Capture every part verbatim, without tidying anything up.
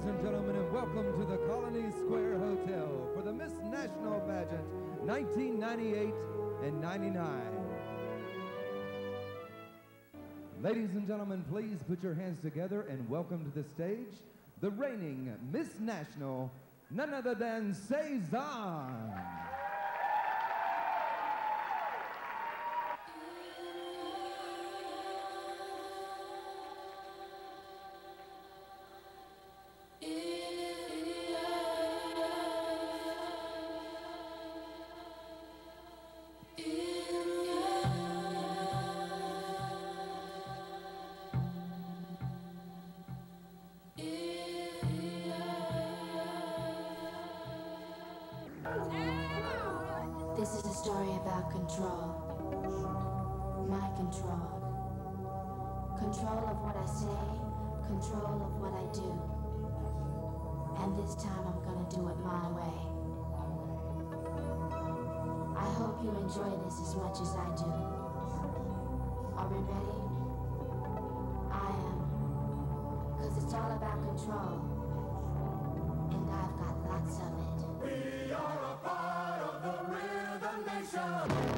and gentlemen, and welcome to the Colony Square Hotel for the Miss National Pageant nineteen ninety-eight and ninety-nine. Ladies and gentlemen, please put your hands together and welcome to the stage the reigning Miss National, none other than Cezanne. This is a story about control. My control. Control of what I say, control of what I do. And this time I'm gonna do it my way. I hope you enjoy this as much as I do. Are we ready? I am. 'Cause it's all about control. And I've got lots of it. We are a part of the Rhythm Nation.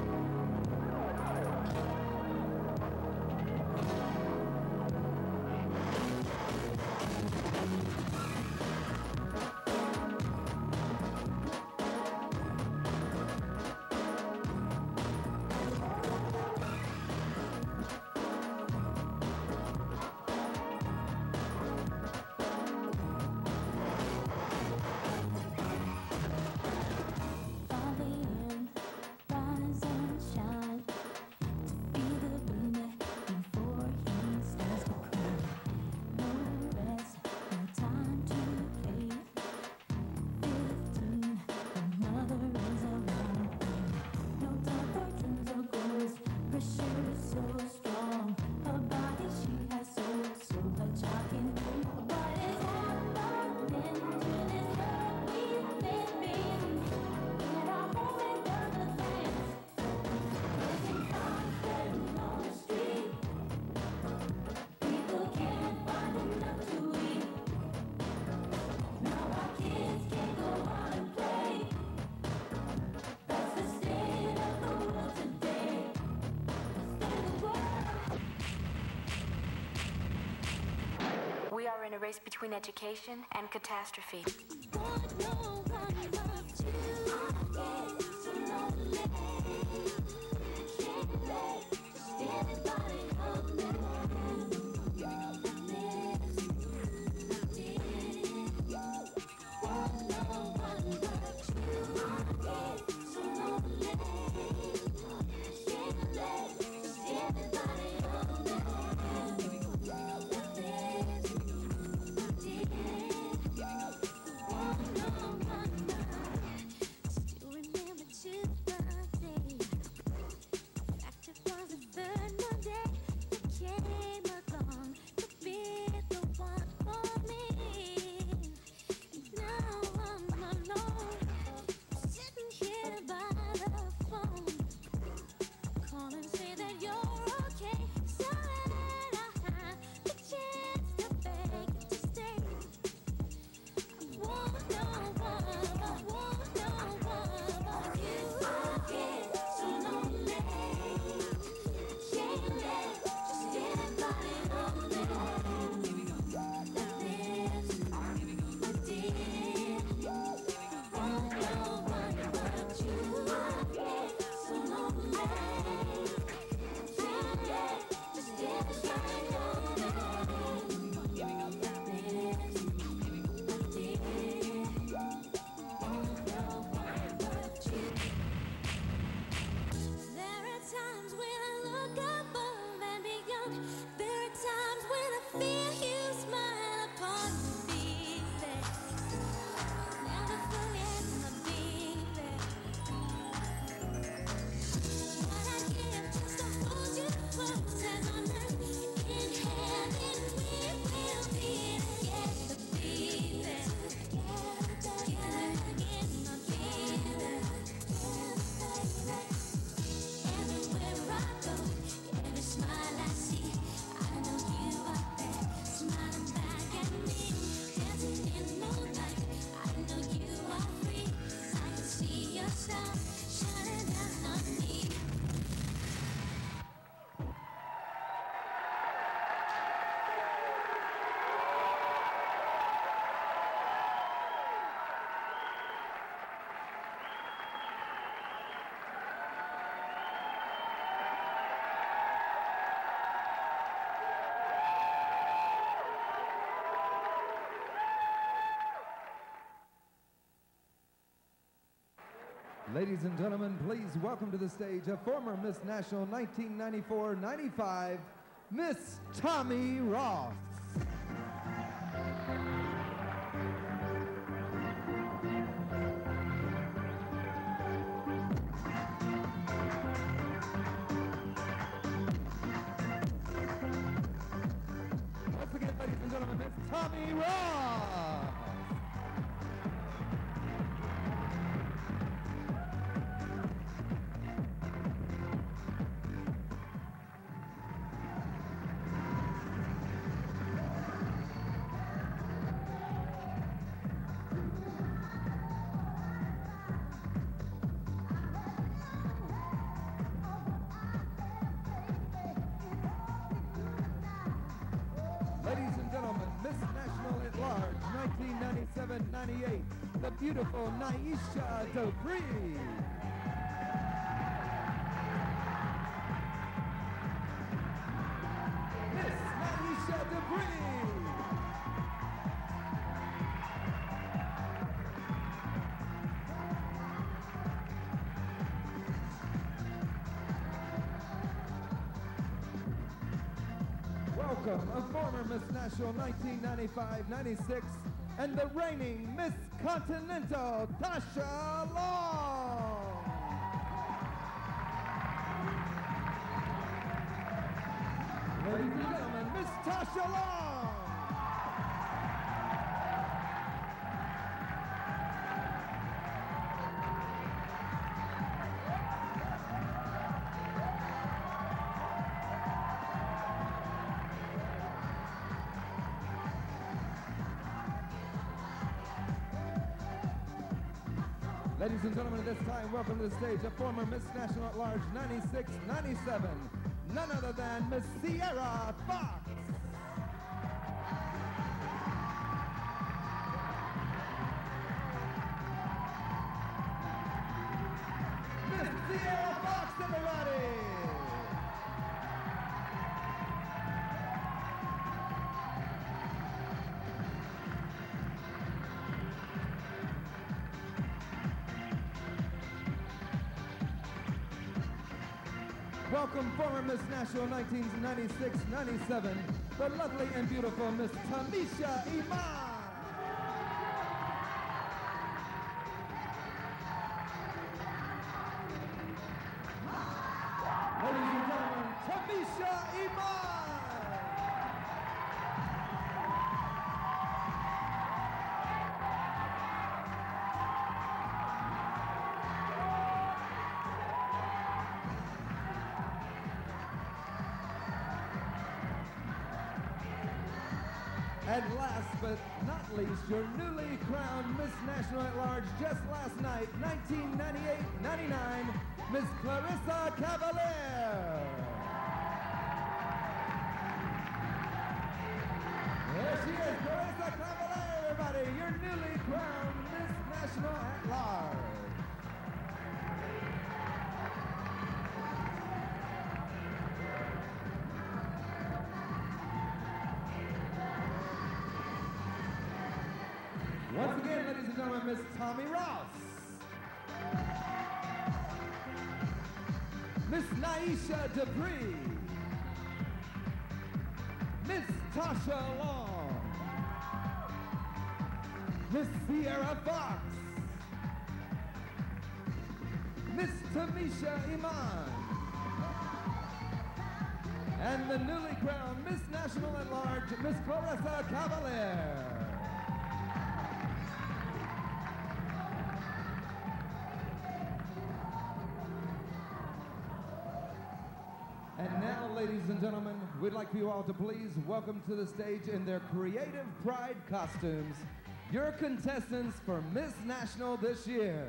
We are in a race between education and catastrophe. Yeah. Ladies and gentlemen, please welcome to the stage a former Miss National nineteen ninety-four ninety-five, Miss Tommy Ross. Once again, ladies and gentlemen, Miss Tommy Ross. Ladies and gentlemen, Miss National at Large, nineteen ninety-seven ninety-eight, the beautiful Naisha Dupree. Miss Naisha Dupree. Welcome, a former Miss National nineteen ninety-five ninety-six and the reigning Miss Continental, Tasha Long. Ladies and gentlemen, Miss Tasha Long. Ladies and gentlemen, at this time, welcome to the stage a former Miss National at Large ninety-six ninety-seven, none other than Miss Sierra Fox. Miss Sierra Fox, everybody! Welcome, former Miss National nineteen ninety-six ninety-seven, the lovely and beautiful Miss Tamisha Iman. Ladies and gentlemen, Tamisha Iman. And last but not least, your newly crowned Miss National at Large just last night, nineteen ninety-eight ninety-nine, Miss Clarissa Cavalier. There she is, Clarissa Cavalier, everybody, your newly crowned Miss National at Large. Once again, ladies and gentlemen, Miss Tommy Ross. Miss Naisha Dupree. Miss Tasha Long. Miss Sierra Fox. Miss Tamisha Iman. And the newly crowned Miss National at Large, Miss Clarissa Cavalier. And now, ladies and gentlemen, we'd like for you all to please welcome to the stage in their creative pride costumes, your contestants for Miss National this year.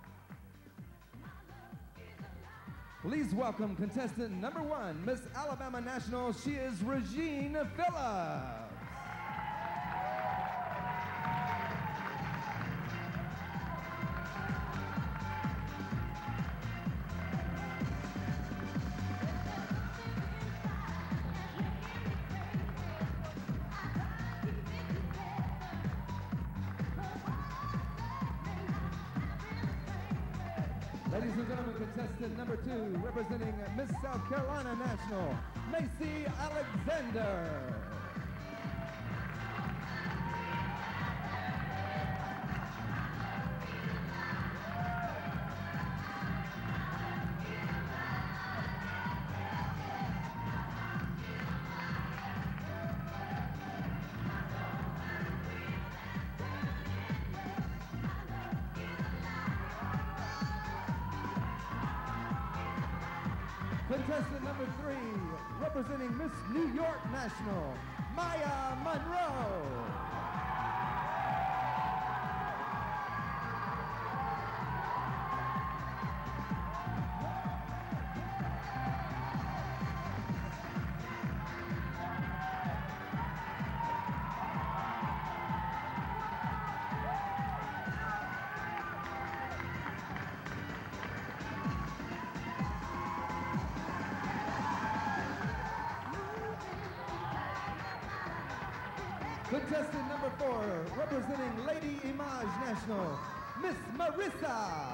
Please welcome contestant number one, Miss Alabama National. She is Regine Phillips. Ladies and gentlemen, contestant number two, representing Miss South Carolina National, Macy Alexander. Contestant number three, representing Miss New York National, Maya Monroe. Contestant number four, representing Lady Image National, Miss Marissa.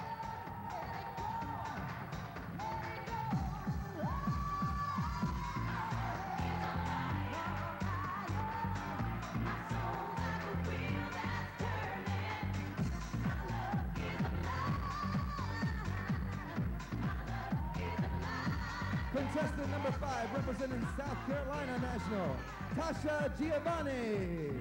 Contestant number five, representing South Carolina National, Tasha Giovanni.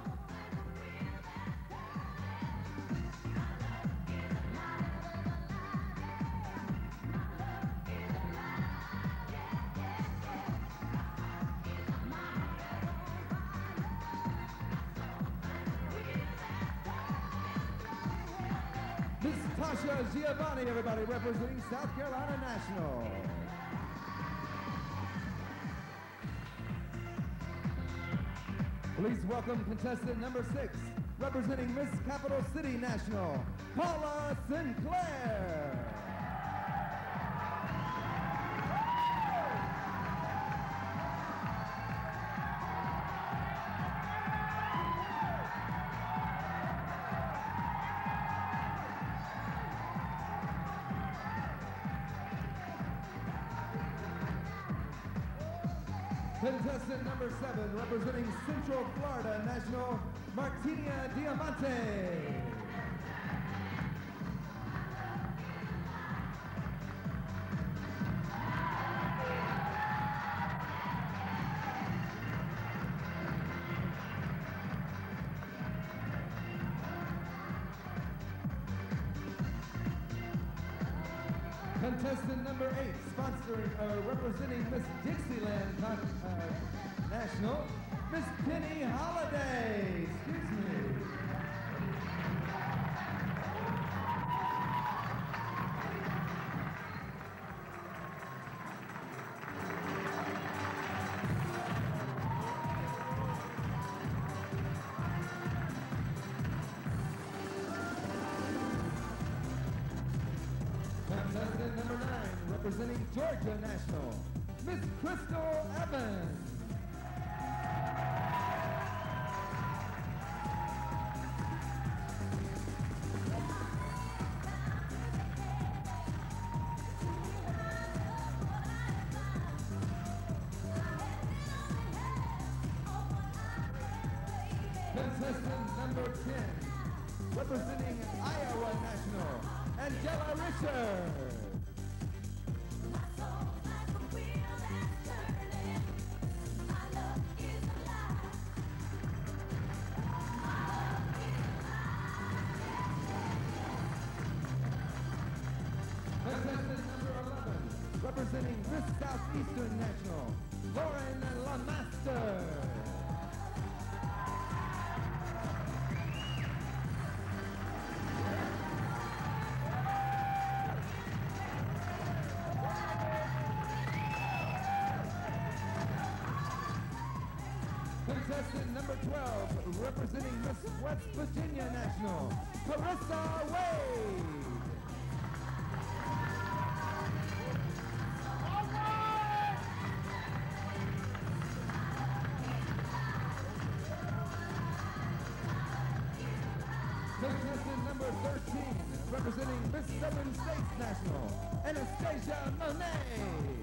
Miss Tasha Giovanni, everybody, representing South Carolina National. Please welcome contestant number six, representing Miss Capital City National, Paula Sinclair. Contestant number seven, representing Central Florida National, Martinia Diamante. Contestant number eight, sponsoring, uh, representing Miss Dixieland Con uh, National, Miss Penny Holiday. Excuse me. Contestant number nine, representing Georgia National, Miss Crystal Evans. Contestant number ten, representing Iowa National, Angela Richard. Contestant number eleven, representing Miss Southeastern National, Lauren LaMaster. Contestant number twelve, representing Miss West Virginia National, Carissa Wade. Contestant number thirteen, representing representing Miss Southern States National, Anastasia Monet.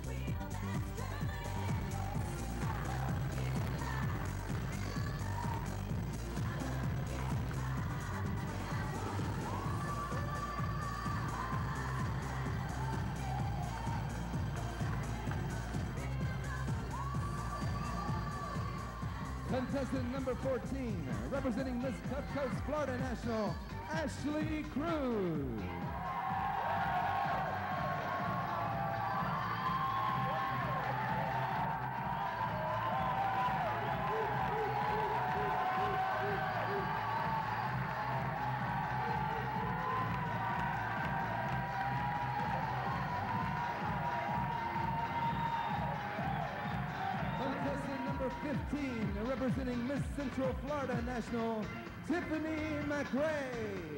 Contestant number fourteen, representing Miss Gulf Coast, Florida National, Ashley Cruz. Contestant number fifteen, representing Miss Central Florida National, Tiffany McRae.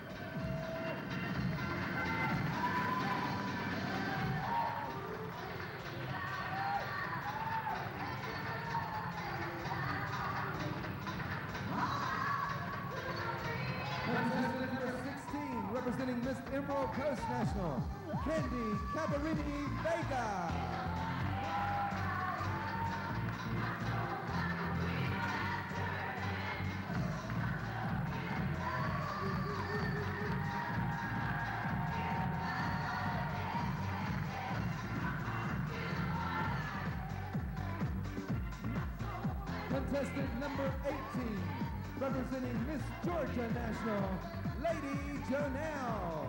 Contestant number sixteen, representing Miss Emerald Coast National, Candy Cabarini Vega. Contestant number eighteen, representing Miss Georgia National, Lady Jonelle.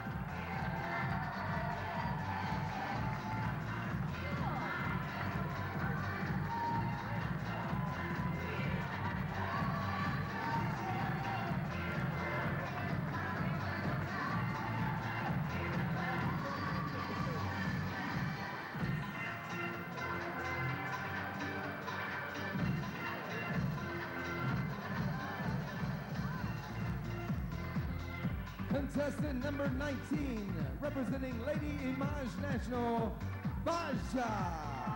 Contestant number nineteen, representing Lady Image National, Baja.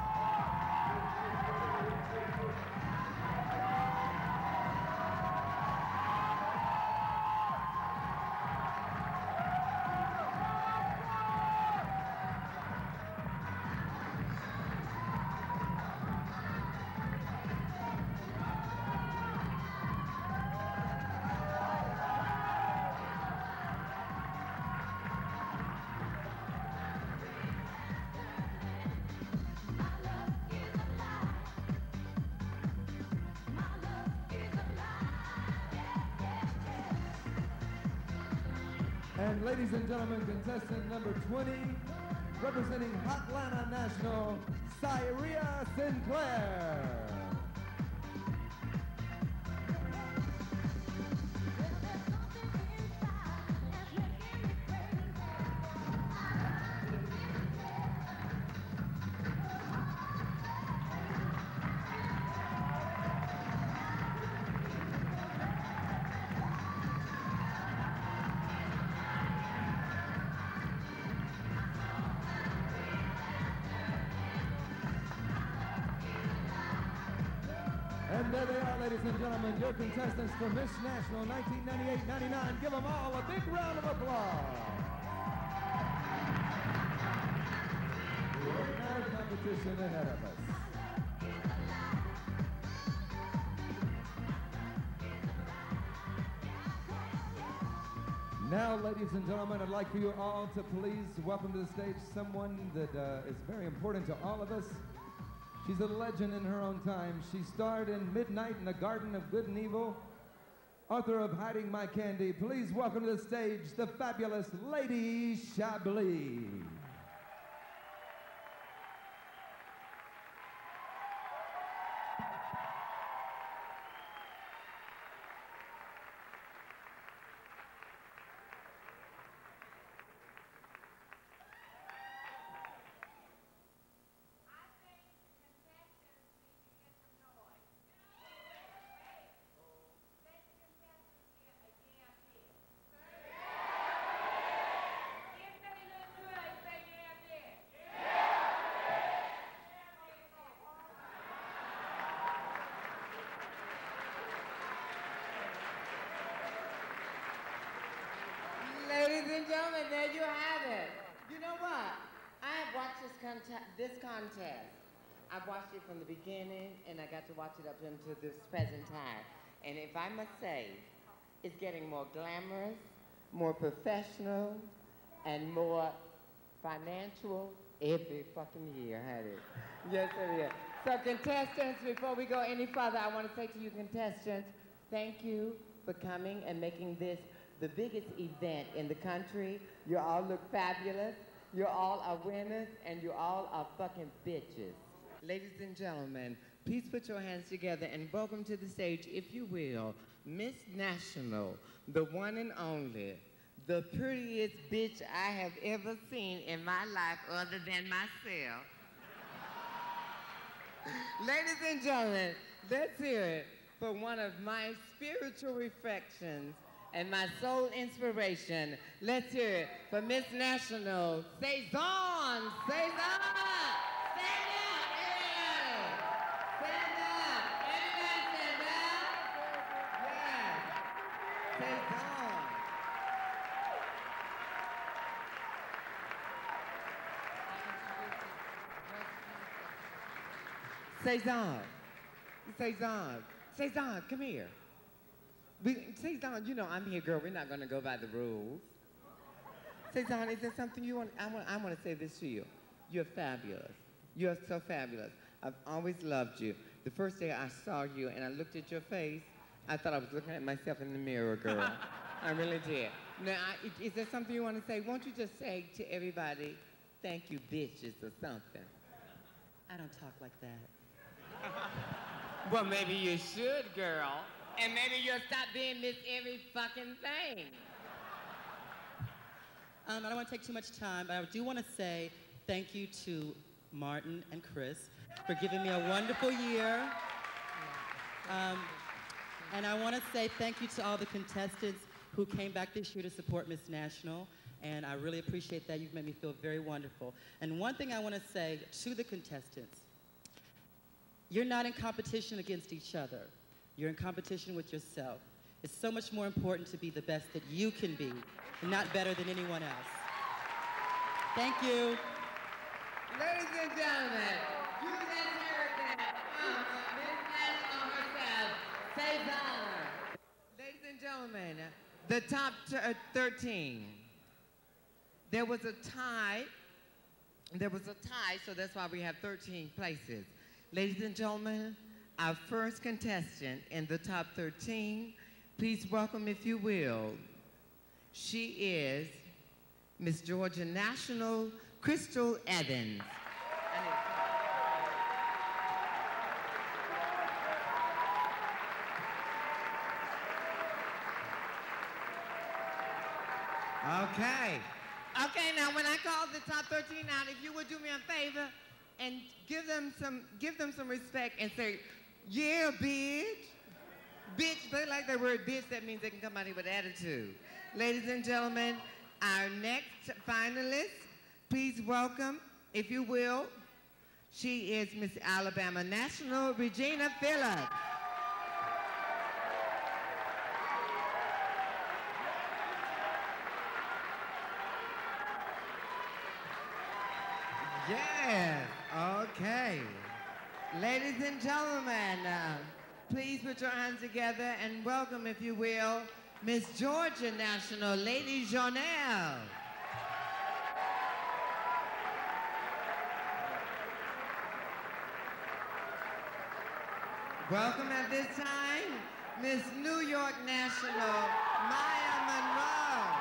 And ladies and gentlemen, contestant number twenty, representing Hotlanta National, Syria Sinclair. And there they are, ladies and gentlemen, your contestants for Miss National nineteen ninety-eight ninety-nine. Give them all a big round of applause. What kind of competition ahead of us? Now, ladies and gentlemen, I'd like for you all to please welcome to the stage someone that uh, is very important to all of us. She's a legend in her own time. She starred in Midnight in the Garden of Good and Evil, author of Hiding My Candy. Please welcome to the stage the fabulous Lady Chablis. Give me a little and there you have it. You know what? I have watched this, conte- this contest. I've watched it from the beginning, and I got to watch it up until this present time. And if I must say, it's getting more glamorous, more professional, and more financial every fucking year, honey. Yes, it is. So contestants, before we go any further, I want to say to you contestants, thank you for coming and making this the biggest event in the country. You all look fabulous. You all are winners, and you all are fucking bitches. Ladies and gentlemen, please put your hands together and welcome to the stage, if you will, Miss National, the one and only, the prettiest bitch I have ever seen in my life other than myself. Ladies and gentlemen, let's hear it for one of my spiritual reflections and my soul inspiration. Let's hear it for Miss National, Cezanne, Cezanne! Stand up, everybody! Stand up! Everybody stand up! Yes! Cezanne. Cezanne, Cezanne, Cezanne, come here. We, Cezanne, you know I'm here, girl. We're not gonna go by the rules. Cezanne, is there something you want? I want. I want to say this to you. You're fabulous. You're so fabulous. I've always loved you. The first day I saw you and I looked at your face, I thought I was looking at myself in the mirror, girl. I really did. Now, I, is there something you want to say? Won't you just say to everybody, "Thank you, bitches," or something? I don't talk like that. Well, maybe you should, girl. And maybe you'll stop being Miss Every fucking thing. Um, I don't want to take too much time, but I do want to say thank you to Martin and Chris for giving me a wonderful year. Um, and I want to say thank you to all the contestants who came back this year to support Miss National. And I really appreciate that. You've made me feel very wonderful. And one thing I want to say to the contestants, you're not in competition against each other. You're in competition with yourself. It's so much more important to be the best that you can be, and not better than anyone else. Thank you. Ladies and gentlemen, you just heard that from Miss National herself, Cezanne. Ladies and gentlemen, the top t- uh, thirteen. There was a tie. There was a tie, so that's why we have thirteen places. Ladies and gentlemen, our first contestant in the top thirteen, please welcome, if you will, she is Miss Georgia National, Crystal Evans. Okay. Okay, now when I call the top thirteen out, if you would do me a favor and give them some give them some respect and say, yeah, bitch. Bitch, they like that word bitch, that means they can come out here with attitude. Ladies and gentlemen, our next finalist, please welcome, if you will, she is Miss Alabama National, Regina Phillips. Yes, okay. Ladies and gentlemen, uh, please put your hands together and welcome, if you will, Miss Georgia National, Lady Jonelle. Welcome at this time, Miss New York National, Maya Monroe.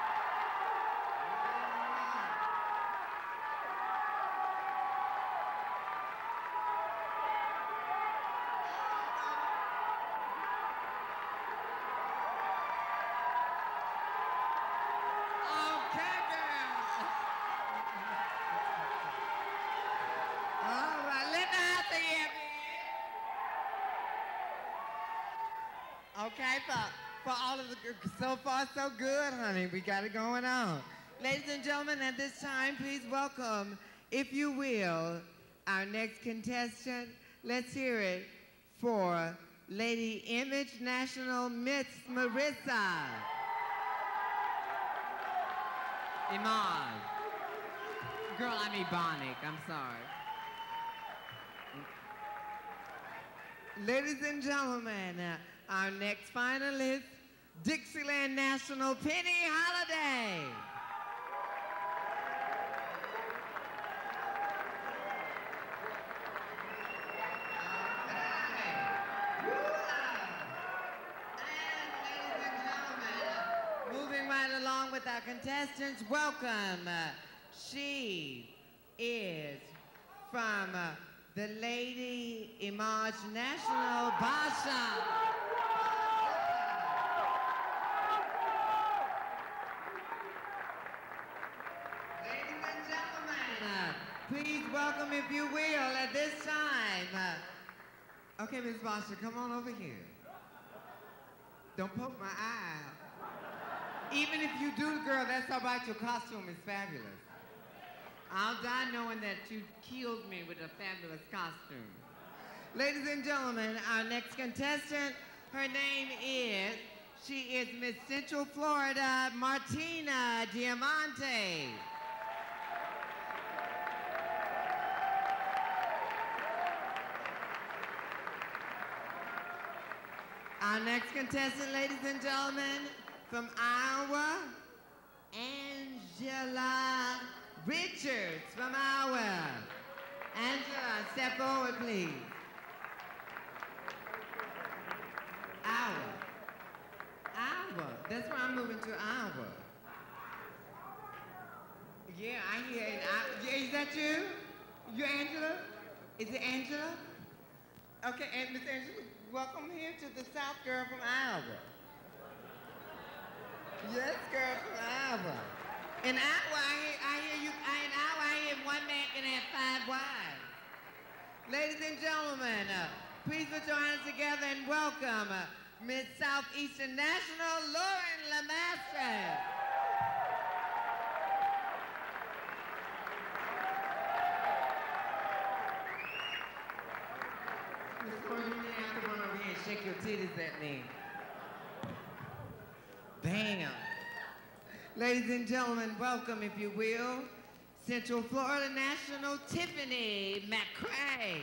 Okay, for, for all of the, so far so good, honey. We got it going on. Ladies and gentlemen, at this time, please welcome, if you will, our next contestant. Let's hear it for Lady Image National, Miss Marissa. Imaj. Girl, I'm Ebonic. I'm sorry. Ladies and gentlemen, uh, our next finalist, Dixieland National, Penny Holiday. Along with our contestants, welcome. Uh, she is from uh, the Lady Imaj National, Basha. Ladies and gentlemen, uh, please welcome, if you will, at this time. Uh, okay, Miss Basha, come on over here. Don't poke my eye out. Even if you do, girl, that's all right. Your costume is fabulous. I'll die knowing that you killed me with a fabulous costume. Ladies and gentlemen, our next contestant, her name is, she is Miss Central Florida, Martina Diamante. Our next contestant, ladies and gentlemen, from Iowa, Angela Richards from Iowa. Angela, step forward, please. Iowa. Iowa. That's where I'm moving to, Iowa. Yeah, I hear it. I, yeah, is that you? You Angela? Is it Angela? Okay, and Miss Angela, welcome here to the South girl from Iowa. Yes, girl from Iowa. In Iowa, I hear, I hear you, I, in Iowa, I hear one man can have five wives. Ladies and gentlemen, uh, please put your hands together and welcome uh, Miss Southeastern National, Lauren Lamaster. Miss Lauren, you have to run over here and shake your titties at me. Bam. Ladies and gentlemen, welcome, if you will, Central Florida National, Tiffany McCray.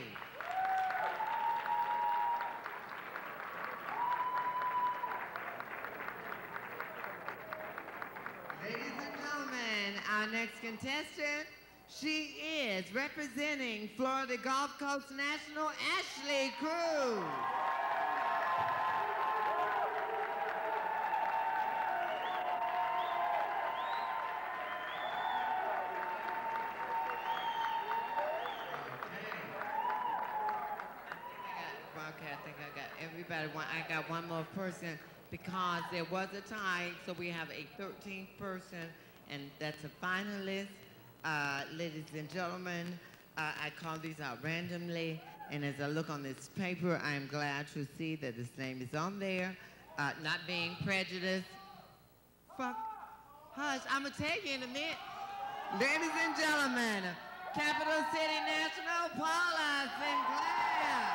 Ladies and gentlemen, our next contestant, she is representing Florida Gulf Coast National, Ashley Cruz. Everybody, I got one more person because there was a tie, so we have a thirteenth person, and that's a finalist. Uh, ladies and gentlemen, uh, I call these out randomly, and as I look on this paper, I am glad to see that this name is on there. Uh, not being prejudiced. Fuck. Hush, I'm gonna tell you in a minute. Ladies and gentlemen, Capital City National, Paula Sinclair.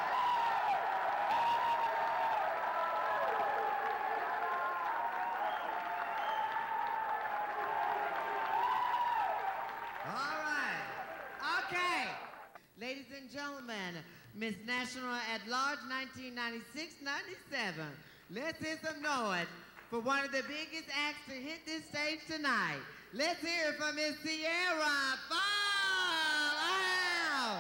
Ladies and gentlemen, Miss National at Large nineteen ninety-six ninety-seven. Let's hear some noise for one of the biggest acts to hit this stage tonight. Let's hear it from Miss Sierra Fallout.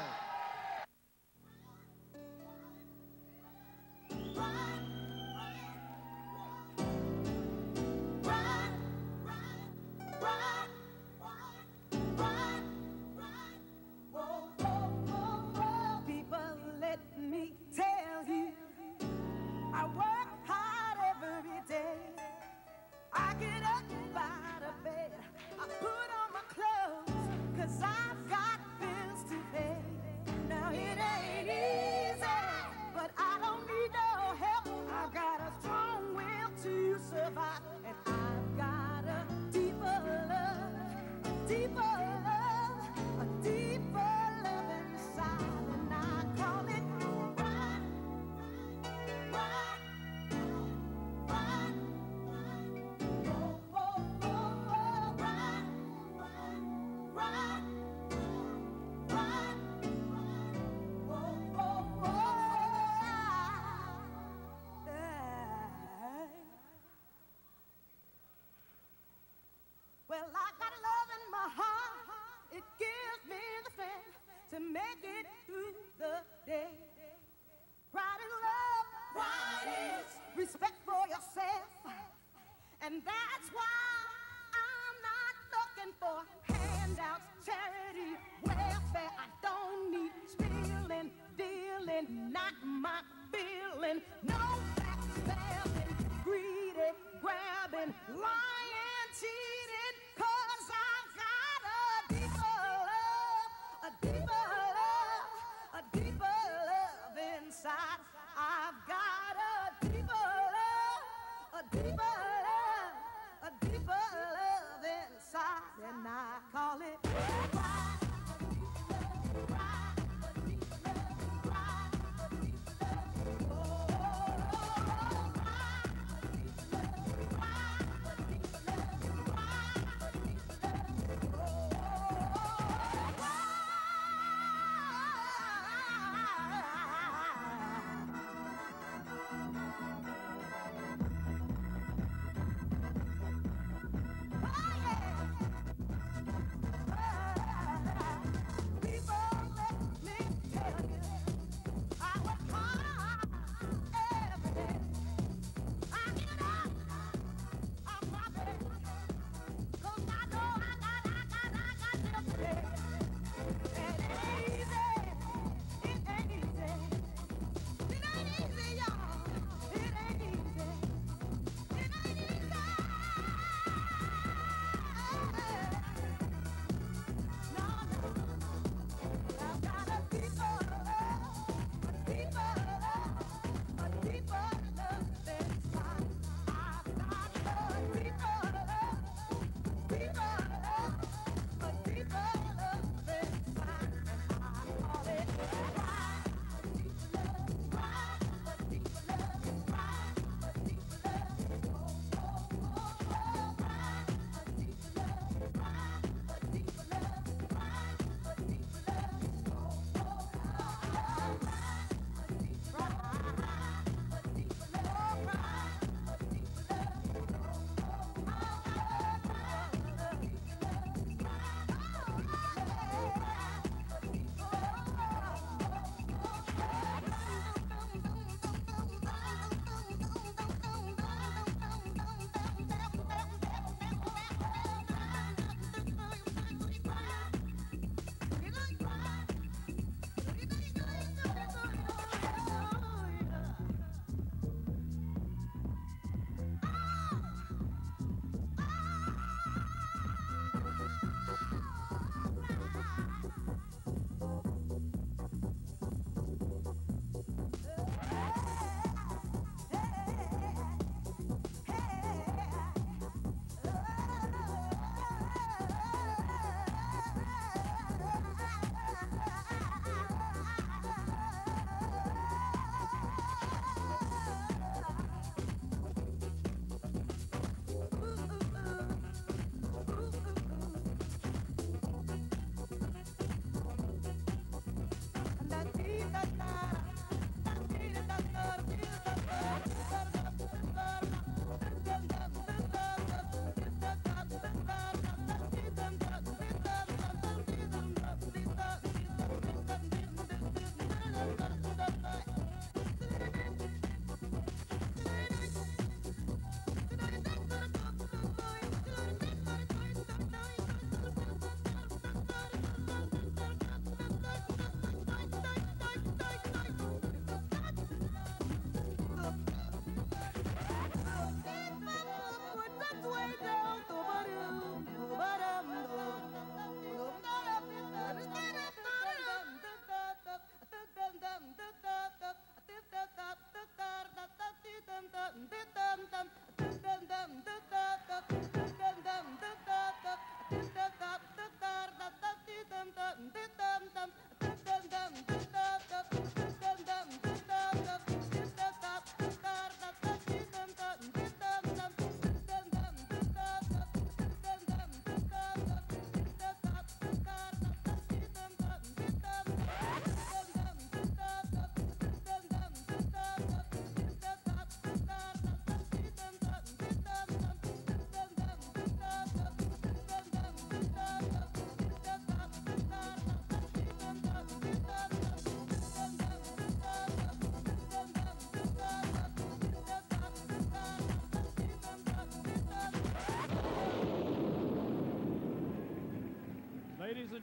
I've got bills to pay. Now it ain't easy, but I don't need no help. I've got a strong will to survive, and I've got a deeper love, a deeper love, a deeper love inside, and I call it run, run, run, run. Whoa, whoa, whoa, whoa, run. Well, I got love in my heart. It gives me the strength to make it through the day. Pride is love. Pride is respect for yourself. And that's why I'm not looking for handouts, charity, welfare. I don't need stealing, dealing, not my feeling. No backstabbing, greedy, grabbing, lying, cheating. Cause I've got a deeper love, a deeper love, a deeper love inside. I've got a deeper love, a deeper love, a deeper love inside, and I call it pride.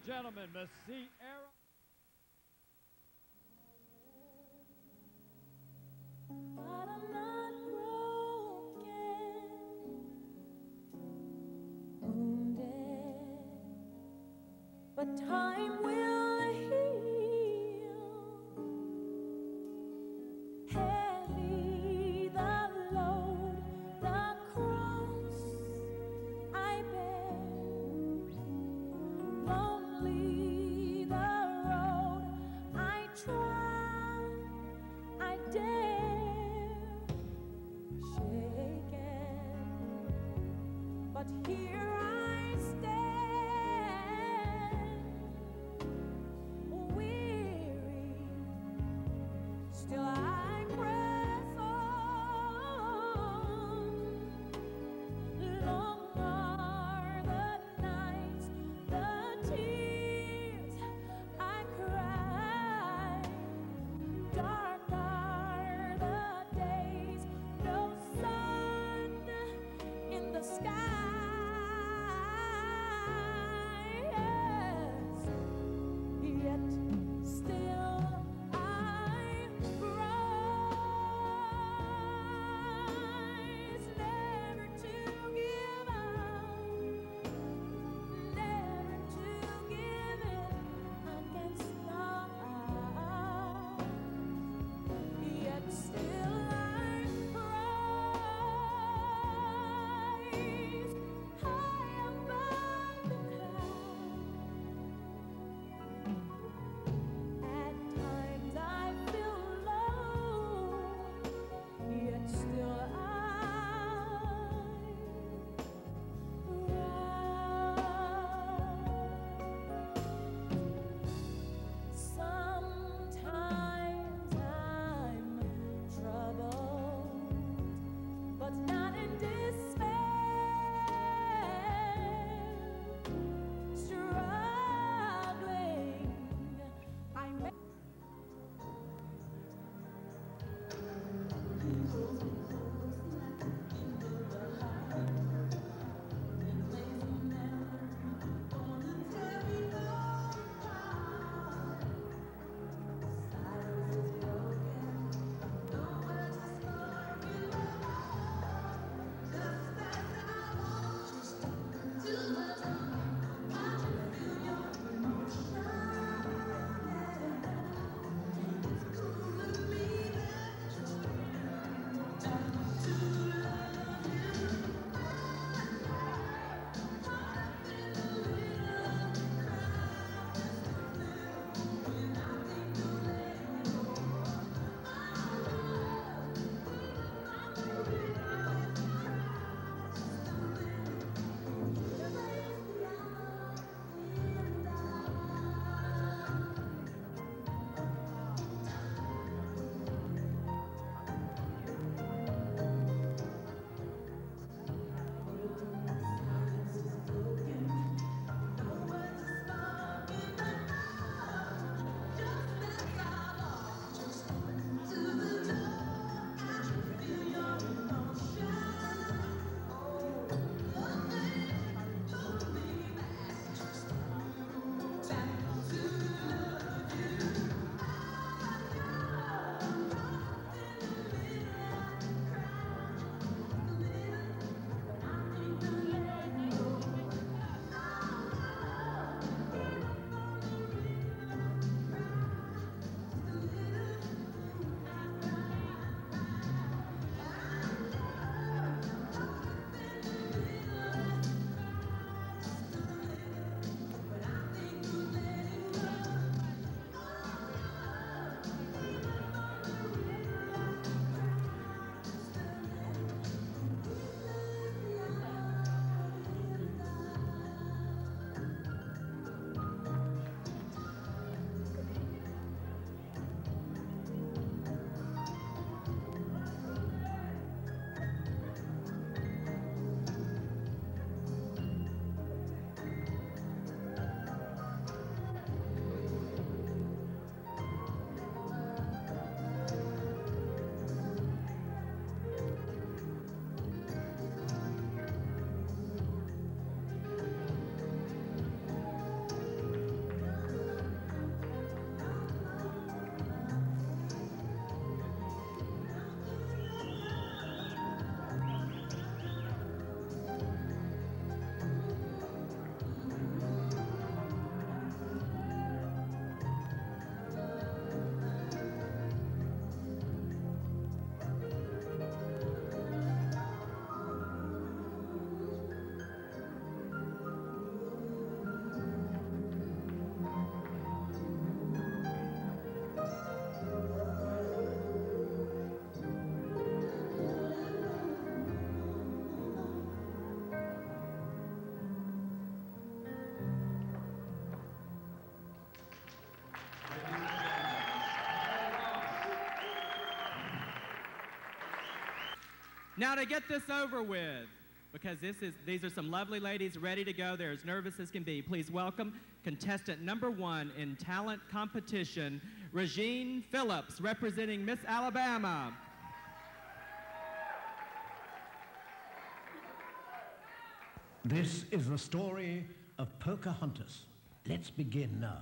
and gentlemen, Miss Sierra. But I'm not broken, wounded, but time will heal. Heavy the load, the cross I bear. Lonely the road I trod, I dare. Shaken, but here I stand. Now to get this over with, because this is, these are some lovely ladies ready to go. They're as nervous as can be. Please welcome contestant number one in talent competition, Regine Phillips, representing Miss Alabama. This is the story of Pocahontas. Let's begin now.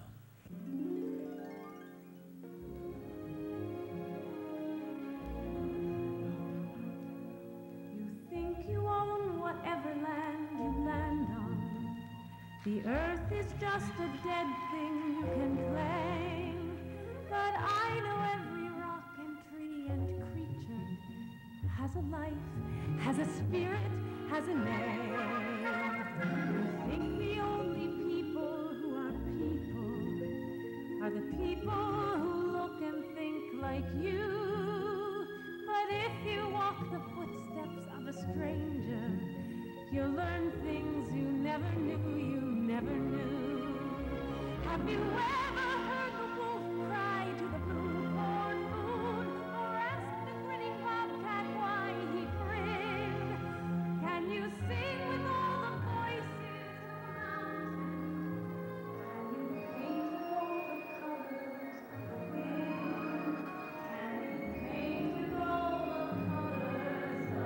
You think you own whatever land you land on. The earth is just a dead thing you can claim. But I know every rock and tree and creature has a life, has a spirit, has a name. You think the only people who are people are the people who look and think like you. But if you walk the footsteps of a stranger, you'll learn things you never knew, you never knew. Have you ever heard the wolf cry to the blue corn moon, or asked the grinning bobcat why he grinned? Can you sing with all the voices around? Can you paint with all the colors of the wind? Can you paint with all the colors of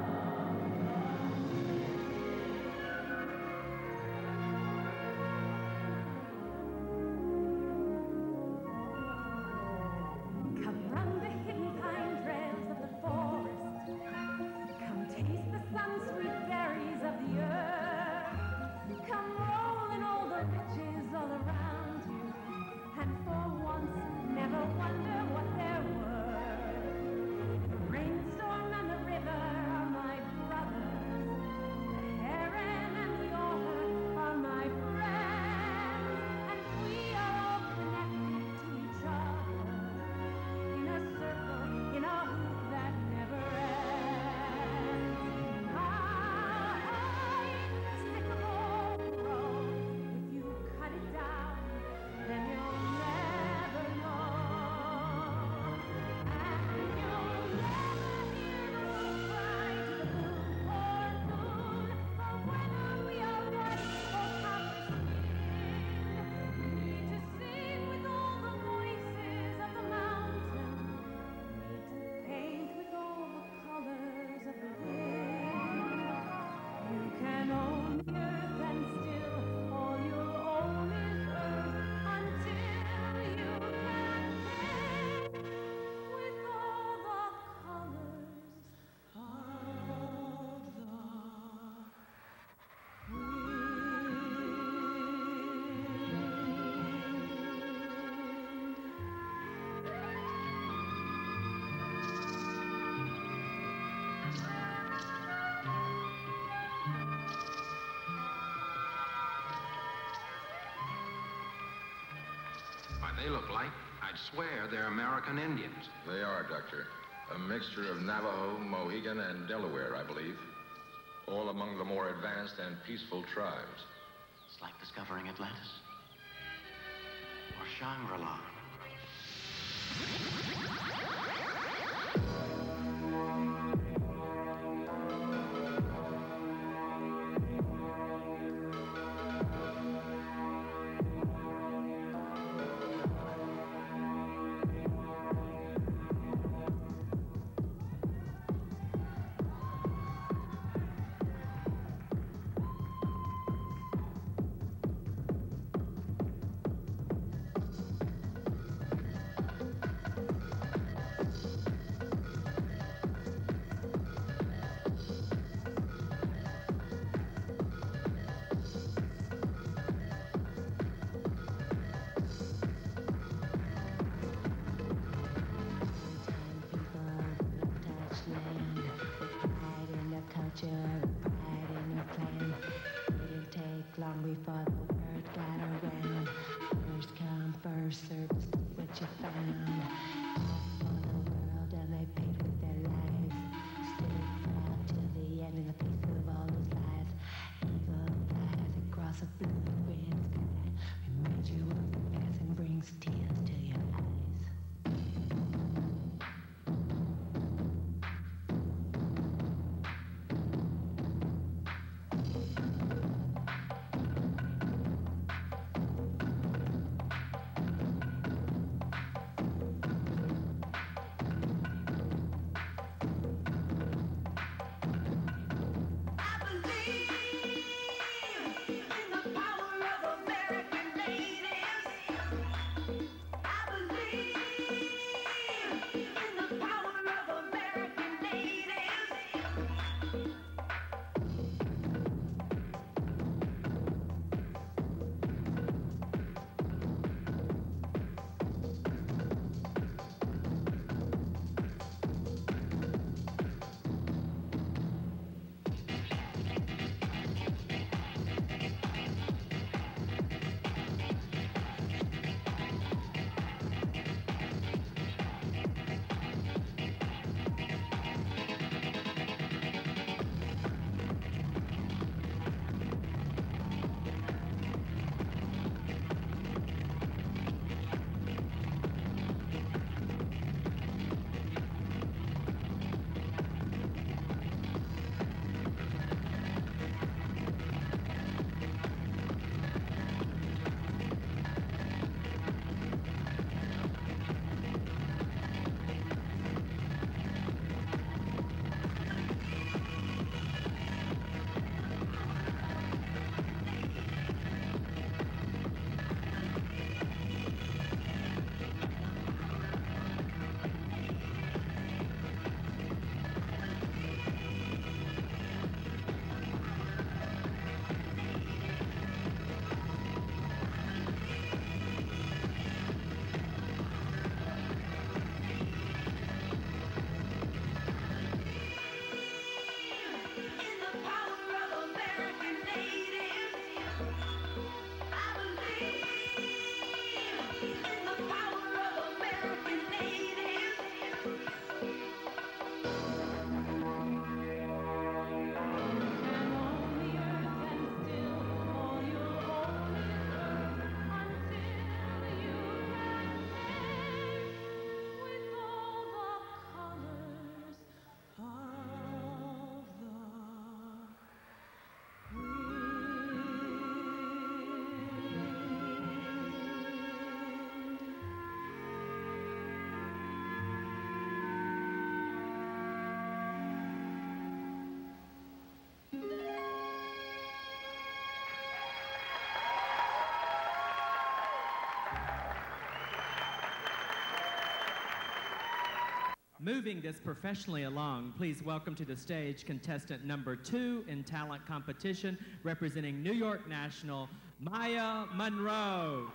Come run the hidden pine trails of the forest. Come taste the sun-sweet berries of the earth. Come roll in all the riches all around you, and for once never wonder what they're worth. The rainstorm and the river are my brothers. The heron and the otter are my friends, and we are all connected to each other in a circle, in a hoop that never ends. High in the sycamore grove, if you cut it down, then you'll never know. And you'll never hear the wolf cry to the blue corn moon, or whether we are white or copper skinned. We need to sing with all the voices of the mountain. We need to paint with all the colors of the wind. You can own the earth, and still all you'll own is earth, until you can paint with all the colors of the Why, they look like, I'd swear they're American Indians. They are, Doctor. A mixture of Navajo, Mohegan, and Delaware, I believe. All among the more advanced and peaceful tribes. It's like discovering Atlantis. Or Shangri-La. long before the word got around. First come, first served, what you found. For the world, and they paid with their lives. Stood proud till the end in the face of all those lies. Eagle flies across a blue-green sky. Reminds you of the past and brings tears to your eyes. Moving this professionally along, please welcome to the stage contestant number two in talent competition, representing New York National, Maya Monroe.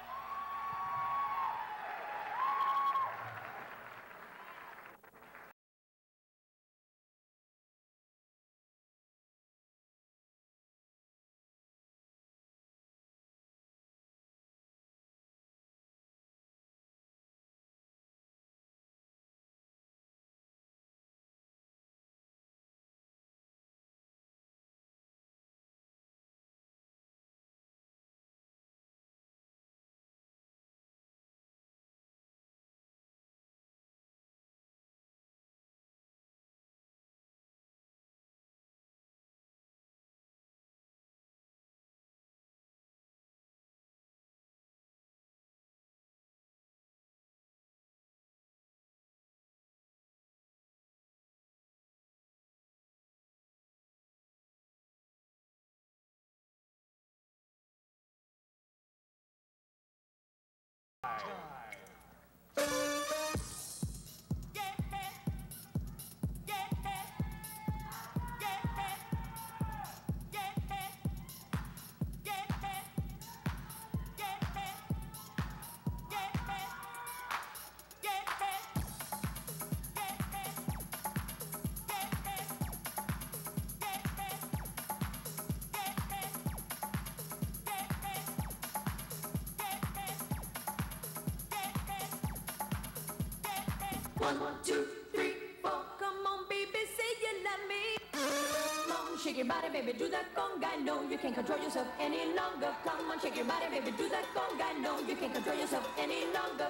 One, two, three, four. Come on, baby, say you love me. Come on, shake your body, baby, do that conga. No, you can't control yourself any longer. Come on, shake your body, baby, do that conga. No, you can't control yourself any longer.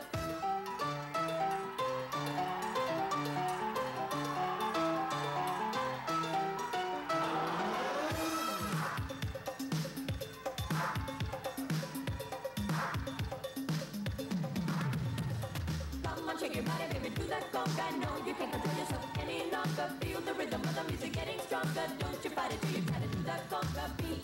Shake your body, baby, do that conga. No, you can't control yourself any longer. Feel the rhythm of the music getting stronger. Don't you fight it till you try to do that conga beat.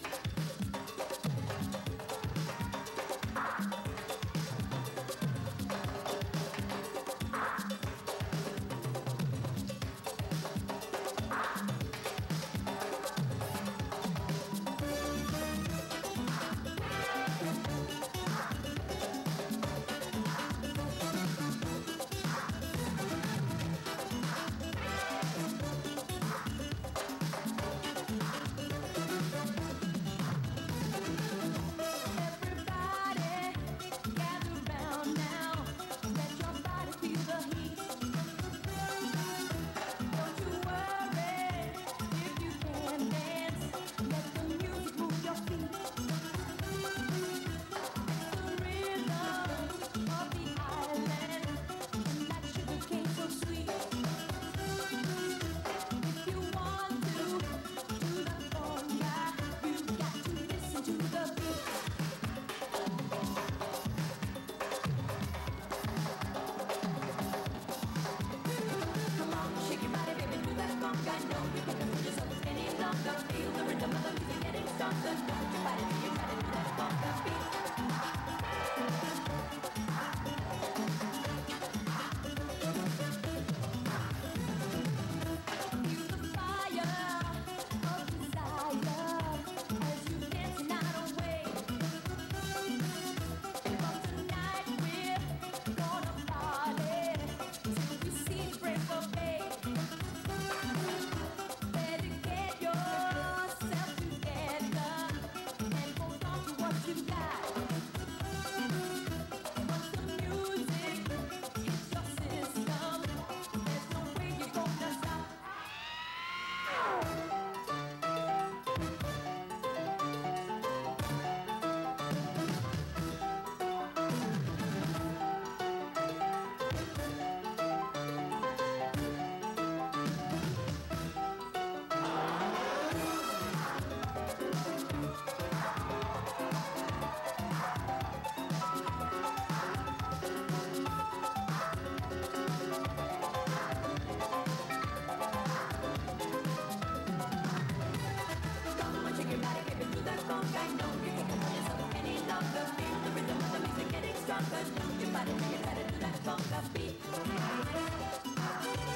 Don't you fight it till you try to do that conga beat.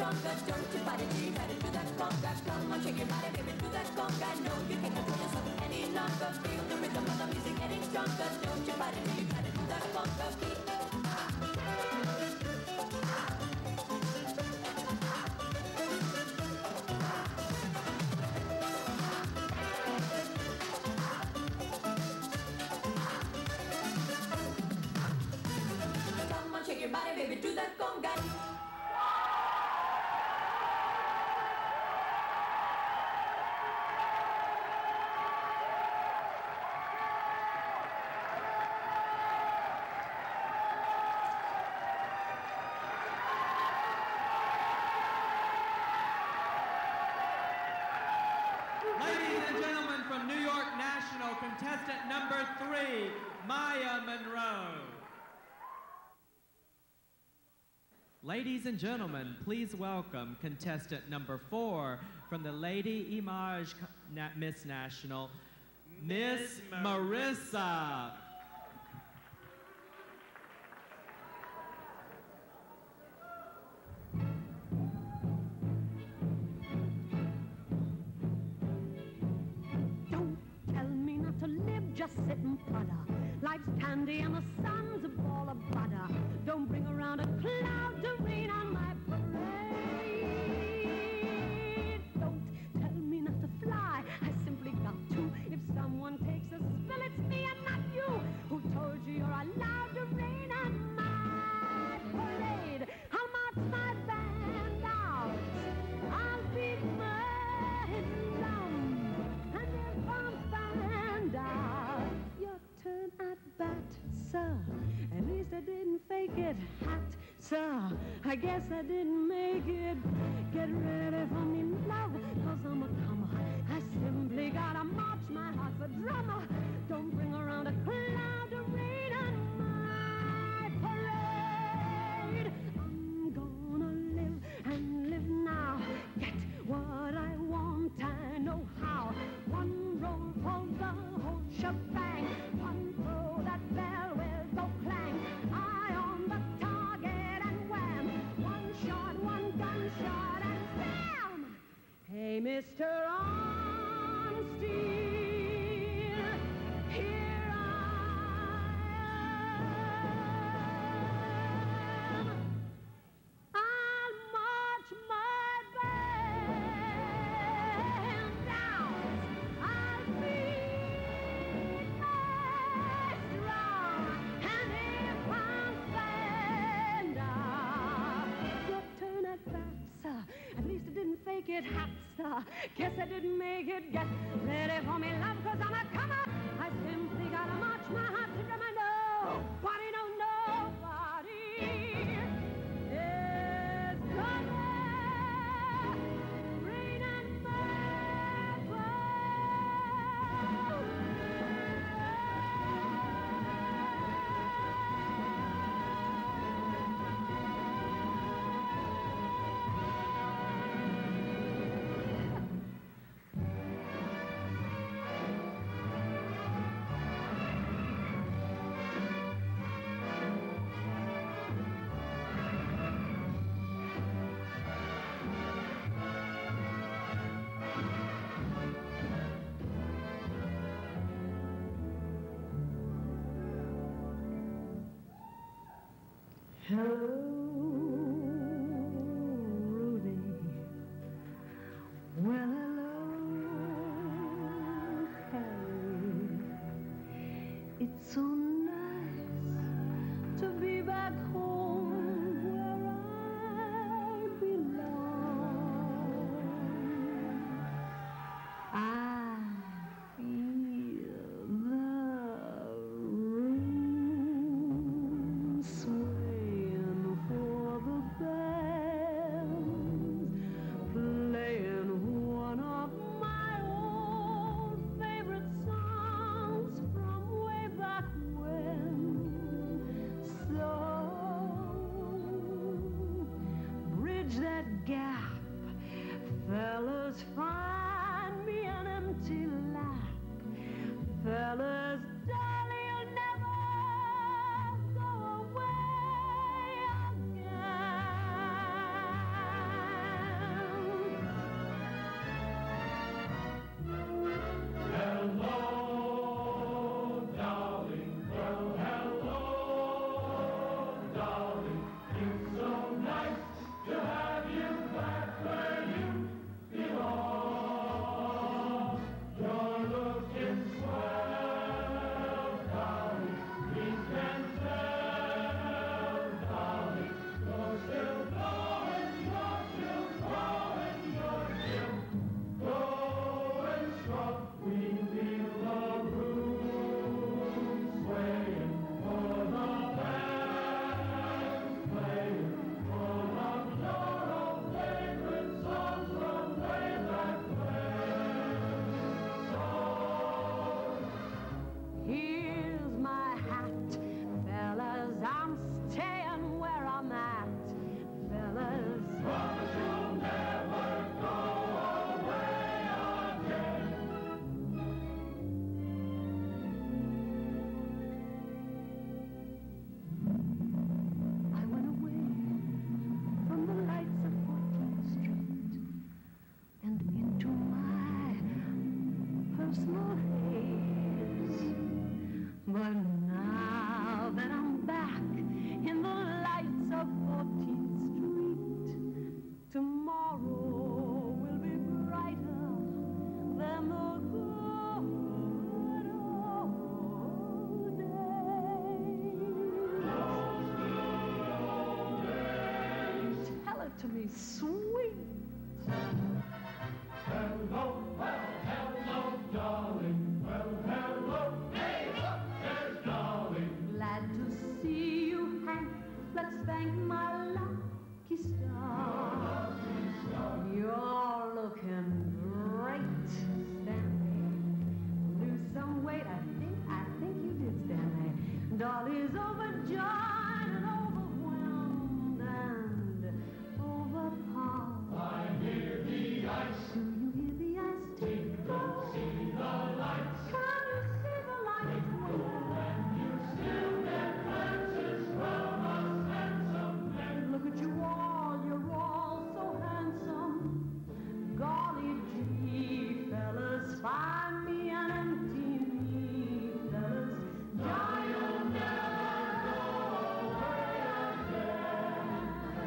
conga. Don't you fight it till you try to do that conga. Come on, shake your body, baby, do that conga. No, you can't control yourself any longer. Feel the rhythm of the music getting stronger. Don't you fight it till you try to do that conga beat. Come on, shake your body, baby, do that conga. Ladies and gentlemen, from New York National, contestant number three, Maya Monroe. Ladies and gentlemen, please welcome contestant number four from the Lady Image Na- Miss National, Miss Marissa. Don't tell me not to live, just sit and putter. Life's candy and the sun's a ball of butter. Don't bring around a cloud to rain on my parade. Don't tell me not to fly, I simply got to. If someone takes a spill, it's me and not you. Who told you you're allowed to rain on my parade? I'll march my band out, I'll beat my drum, and if I'm found out, your turn at bat, sir. At least I didn't fake it, hat, sir. I guess I didn't make it. Get ready for me, love, cause I'm a comer. I simply gotta march, my heart's a drummer. Don't bring around a cloud to rain on my parade. I'm gonna live and live now. Get what I want, I know how. One roll for the whole shebang. One throw, that bell will go clang. Eye on the target and wham. One shot, one gunshot and bam! Hey, Mister Armstead, here I am. I'll march my band out. I'll beat my drum, and if I'm found out, your turn at bat, sir. At least I didn't fake it, hat, sir. Guess I didn't make it. Get ready for me, love, cause I'm a comer. I simply gotta march my heart to drum. I know, nobody, no, nobody is gonna rain on my Hello, Rudy. Well, hello, Harry. It's so nice to be back home where I belong. I feel the room swaying small haze. But now that I'm back in the lights of fourteenth Street, tomorrow will be brighter than the good old days. Tell it to me, sweet. Hello, well, hello, darling. Well, hello, hey, look, there's darling. Glad to see you, Hank. Let's thank my lucky star. You're looking great, Stanley. Lose some weight, I think, I think you did, Stanley. Dolly's overjoyed and overwhelmed and overpowered. I hear the ice. Do you hear the ice tinkle? See the lights. Can you see the lights twinkle? And you still get glances from us handsome men. Look at you all, you're all so handsome. Golly gee, fellas, find me an empty me, fellas. I'll never go away again.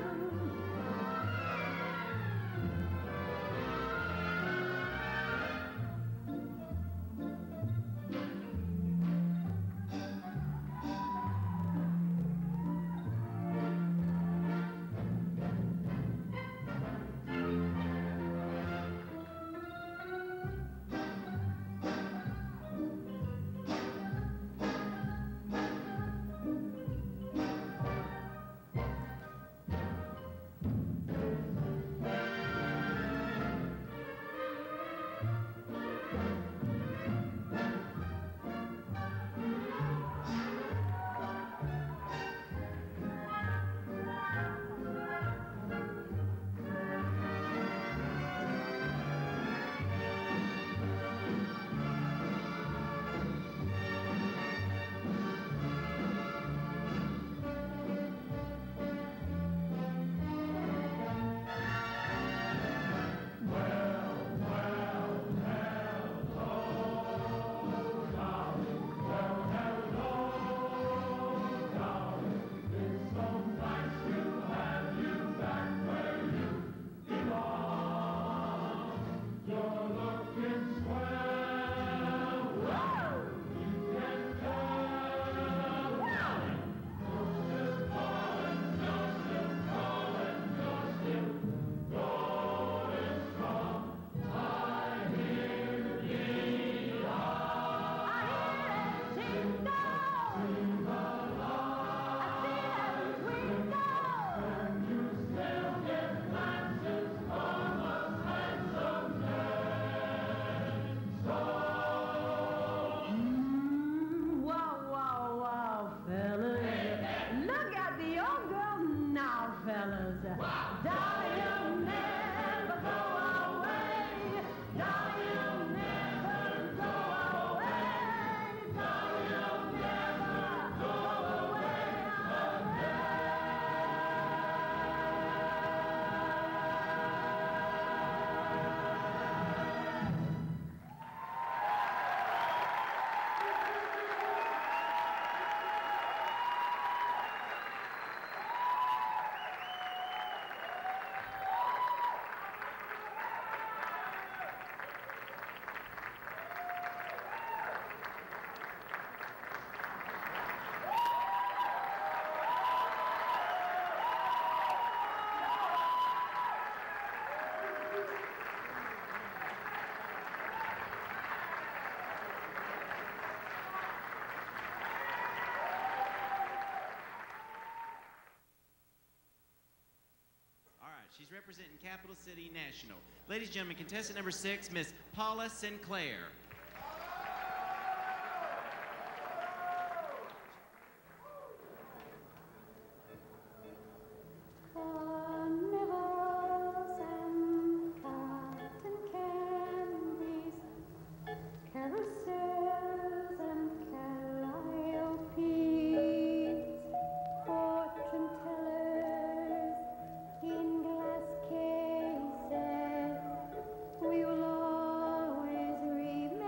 She's representing Capital City National. Ladies and gentlemen, contestant number six, Miss Paula Sinclair. Carnivals and cotton candies, carousels and calliopes, fortune tellers in glass cases. We will always remember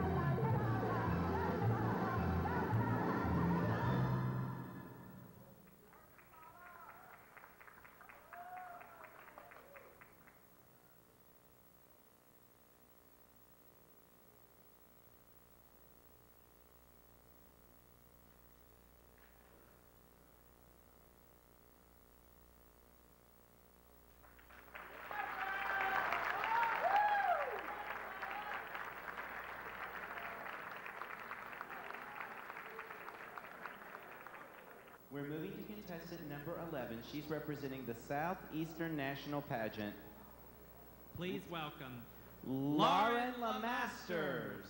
We're moving to contestant number eleven. She's representing the Southeastern National Pageant. Please welcome Lauren LeMasters.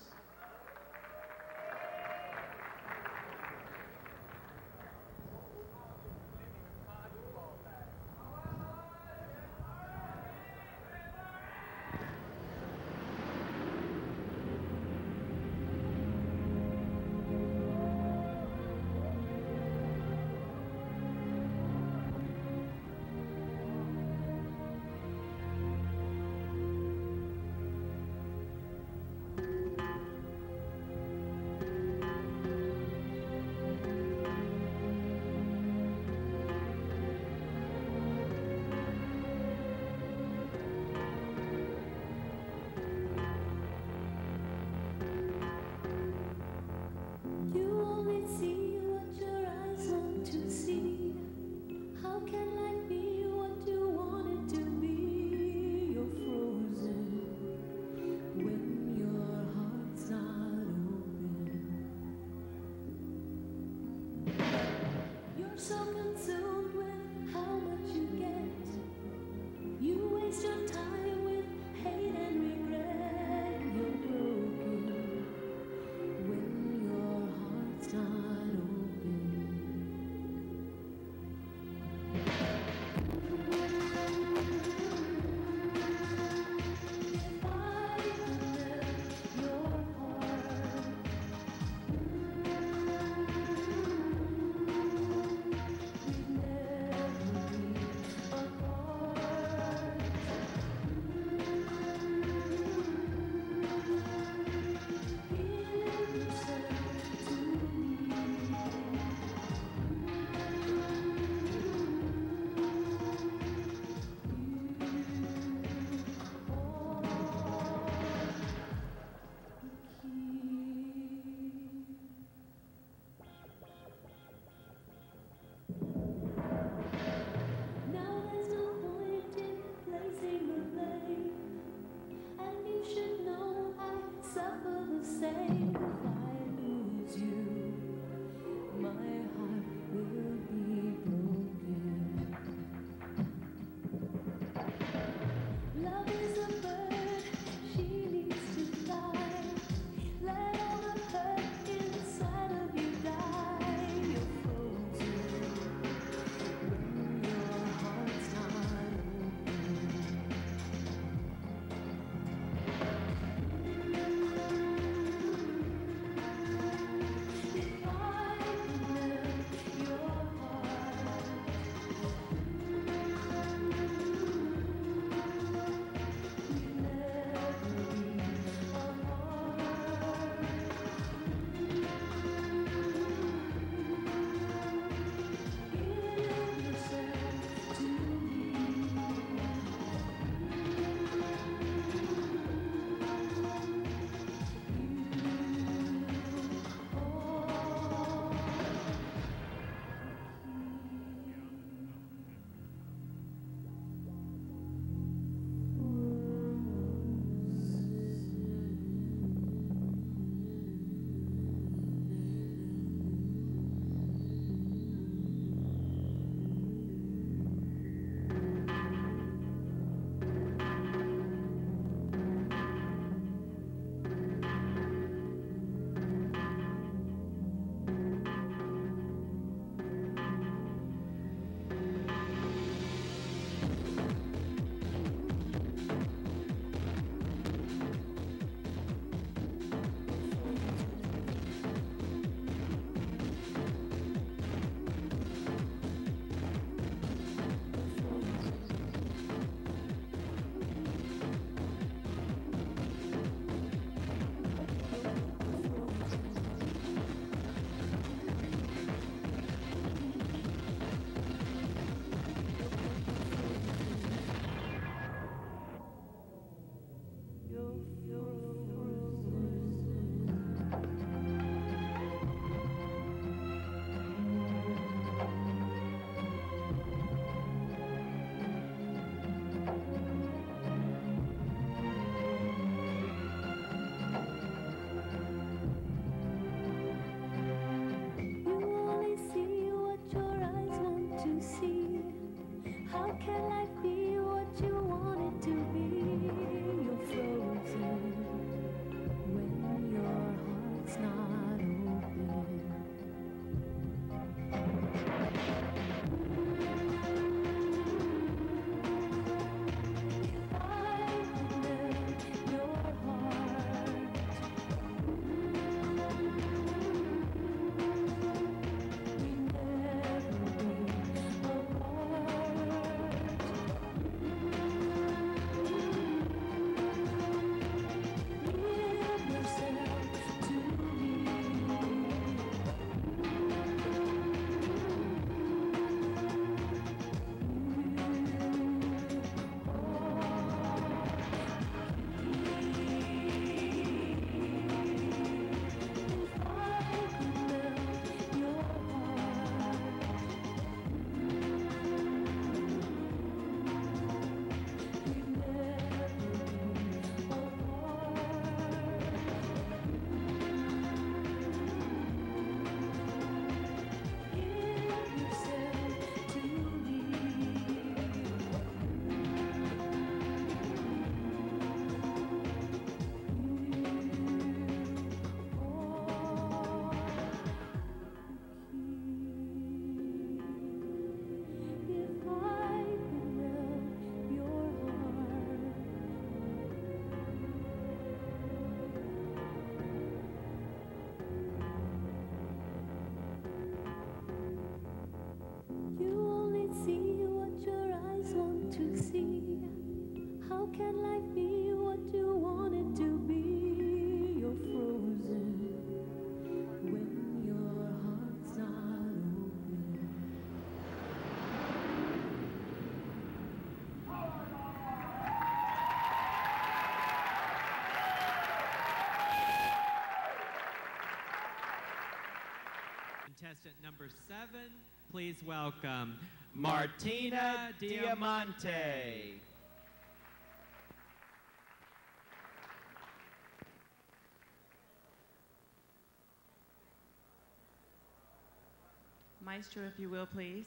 contestant number seven. Please welcome Martina Diamante. Maestro, if you will, please.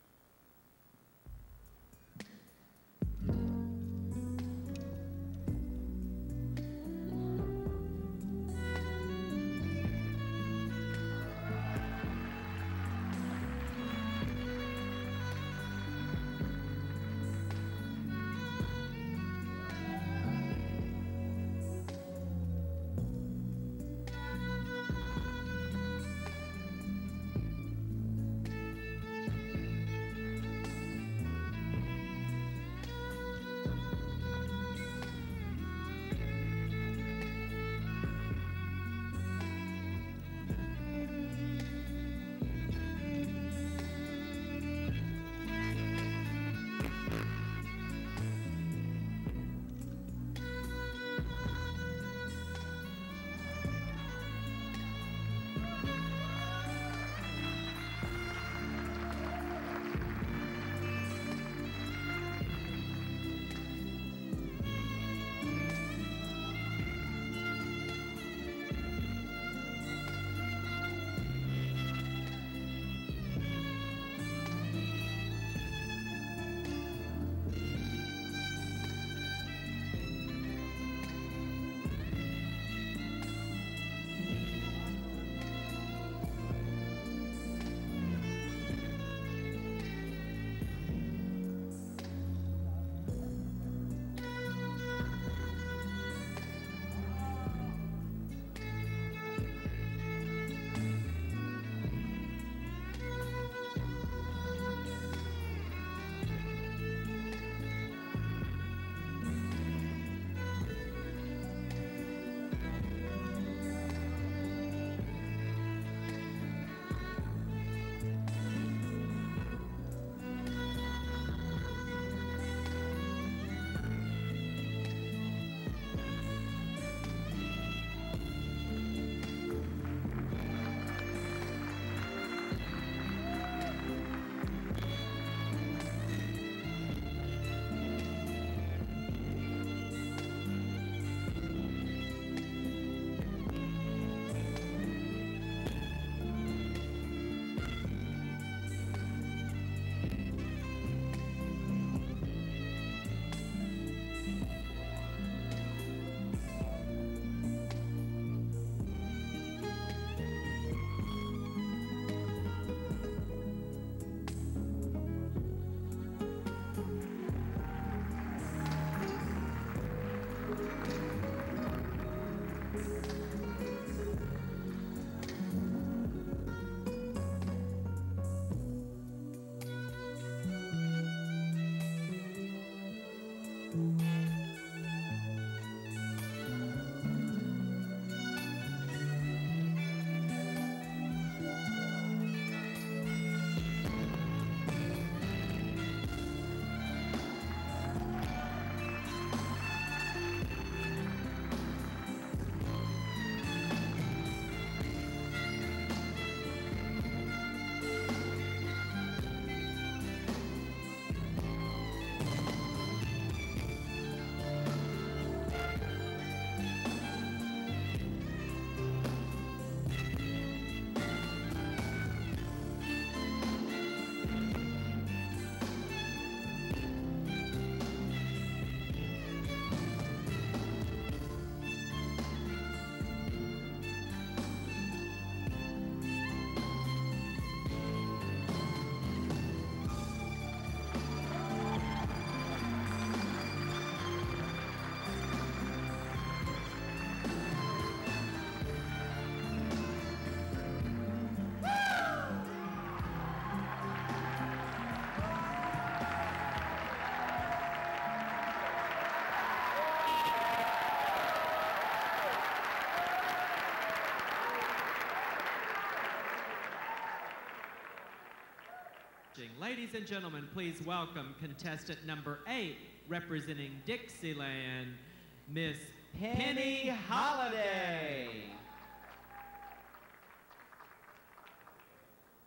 Ladies and gentlemen, please welcome contestant number eight, representing Dixieland, Miss Penny Holiday.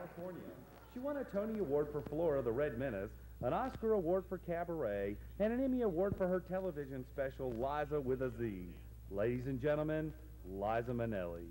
California. She won a Tony Award for Flora the Red Menace, an Oscar Award for Cabaret, and an Emmy Award for her television special, Liza with a Z. Ladies and gentlemen, Liza Minnelli.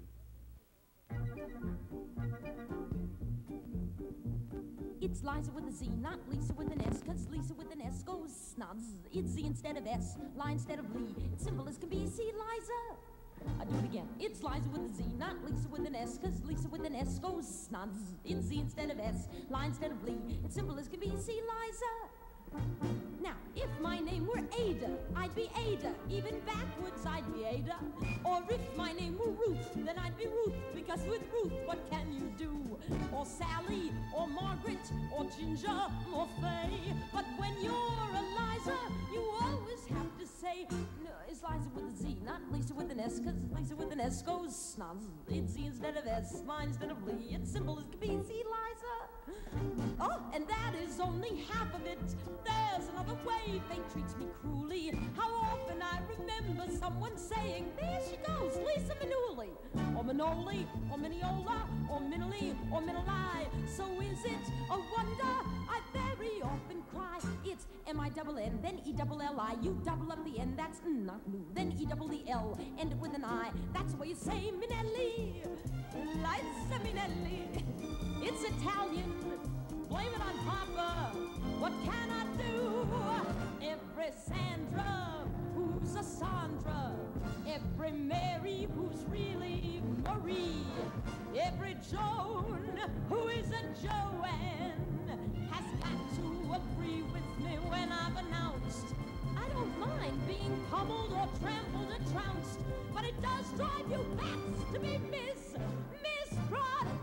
It's Liza with a Z, not Lisa with an S, cause Lisa with an S goes not Z. It's Z instead of S, Lie instead of Lee. It's simple as can be, see Liza. I do it again. It's Liza with a Z, not Lisa with an S, cause Lisa with an S goes not Z. It's Z instead of S, Lie instead of Lee. It's simple as can be, see Liza. Now, if my name were Ada, I'd be Ada. Even backwards, I'd be Ada. Or if my name were Ruth, then I'd be Ruth. Because with Ruth, what can you do? Or Sally, or Margaret, or Ginger, or Faye. But when you're Eliza, you always have to say, no, it's Liza with a Z, not Lisa with an S, cause Lisa with an S goes snaz. It's Z instead of S, mine instead of Lee. It's simple as can be, see Liza. Oh, and that is only half of it. There's another way fate treats me cruelly. How often I remember someone saying, there she goes, Lisa Minnelli. Or Manoli, or Mineola, or Minelli, or Minelli. So is it a wonder? I very often cry. It's M I double N, then E double L I. You double up the N, that's N, not Lou. Then E double E L, end it with an I. That's the way you say Minnelli. Liza Minnelli. It's Italian. Blame it on Papa. What can I do? Every Sandra who's a Sandra. Every Mary who's really Marie. Every Joan who is a Joanne has got to agree with me when I've announced I don't mind being pummeled or trampled or trounced, but it does drive you bats to be mis mispronounced.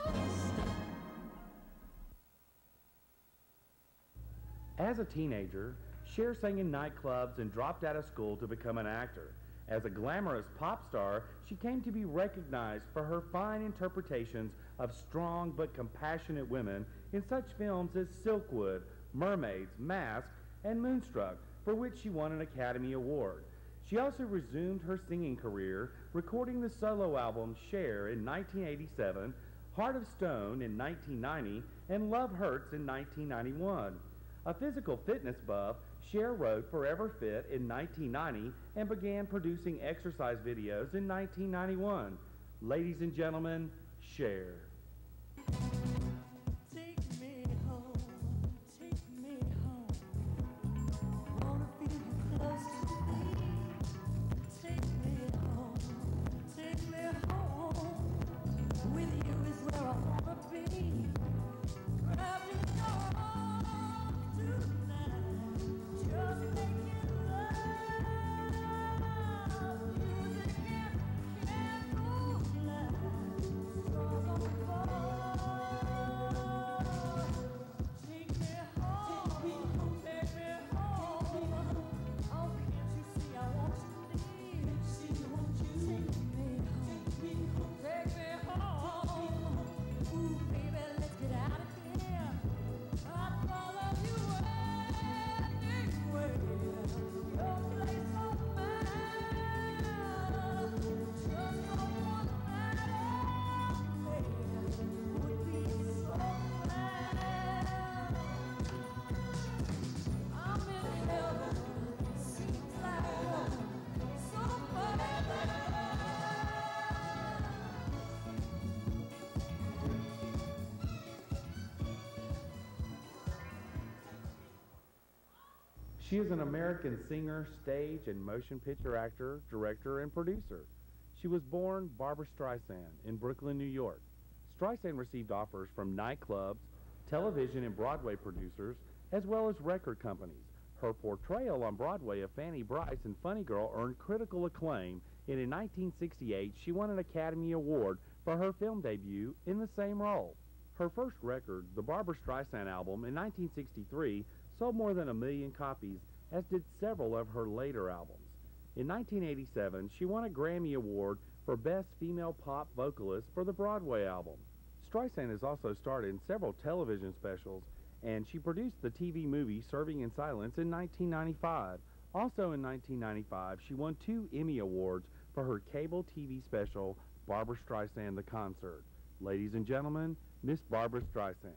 As a teenager, Cher sang in nightclubs and dropped out of school to become an actor. As a glamorous pop star, she came to be recognized for her fine interpretations of strong but compassionate women in such films as Silkwood, Mermaids, Mask, and Moonstruck, for which she won an Academy Award. She also resumed her singing career, recording the solo album Cher in nineteen eighty-seven, Heart of Stone in nineteen ninety, and Love Hurts in nineteen ninety-one. A physical fitness buff, Cher wrote Forever Fit in nineteen ninety and began producing exercise videos in nineteen ninety-one. Ladies and gentlemen, Cher. Take me home, take me home. Wanna feel you close to me. Take me home, take me home. With you is where I wanna be. Grab me on tonight, just making love. Music and candlelight, stars on fire. Take me home, take me home. Oh, can't you see I want you need? See I want you. Take me home, take me home. Ooh, baby, let's get out of here. I'd follow you anywhere. Your place on mine. Just on one night would be so fine. I'm in heaven. Seems like heaven. So far. She is an American singer, stage, and motion picture actor, director, and producer. She was born Barbra Streisand in Brooklyn, New York. Streisand received offers from nightclubs, television and Broadway producers, as well as record companies. Her portrayal on Broadway of Fanny Brice in Funny Girl earned critical acclaim, and in nineteen sixty-eight she won an Academy Award for her film debut in the same role. Her first record, the Barbra Streisand album, in nineteen sixty-three, sold more than a million copies, as did several of her later albums. In nineteen eighty-seven, she won a Grammy Award for Best Female Pop Vocalist for the Broadway album. Streisand has also starred in several television specials, and she produced the T V movie Serving in Silence in nineteen ninety-five. Also in nineteen ninety-five, she won two Emmy Awards for her cable T V special, Barbra Streisand the Concert. Ladies and gentlemen, Miss Barbara Streisand.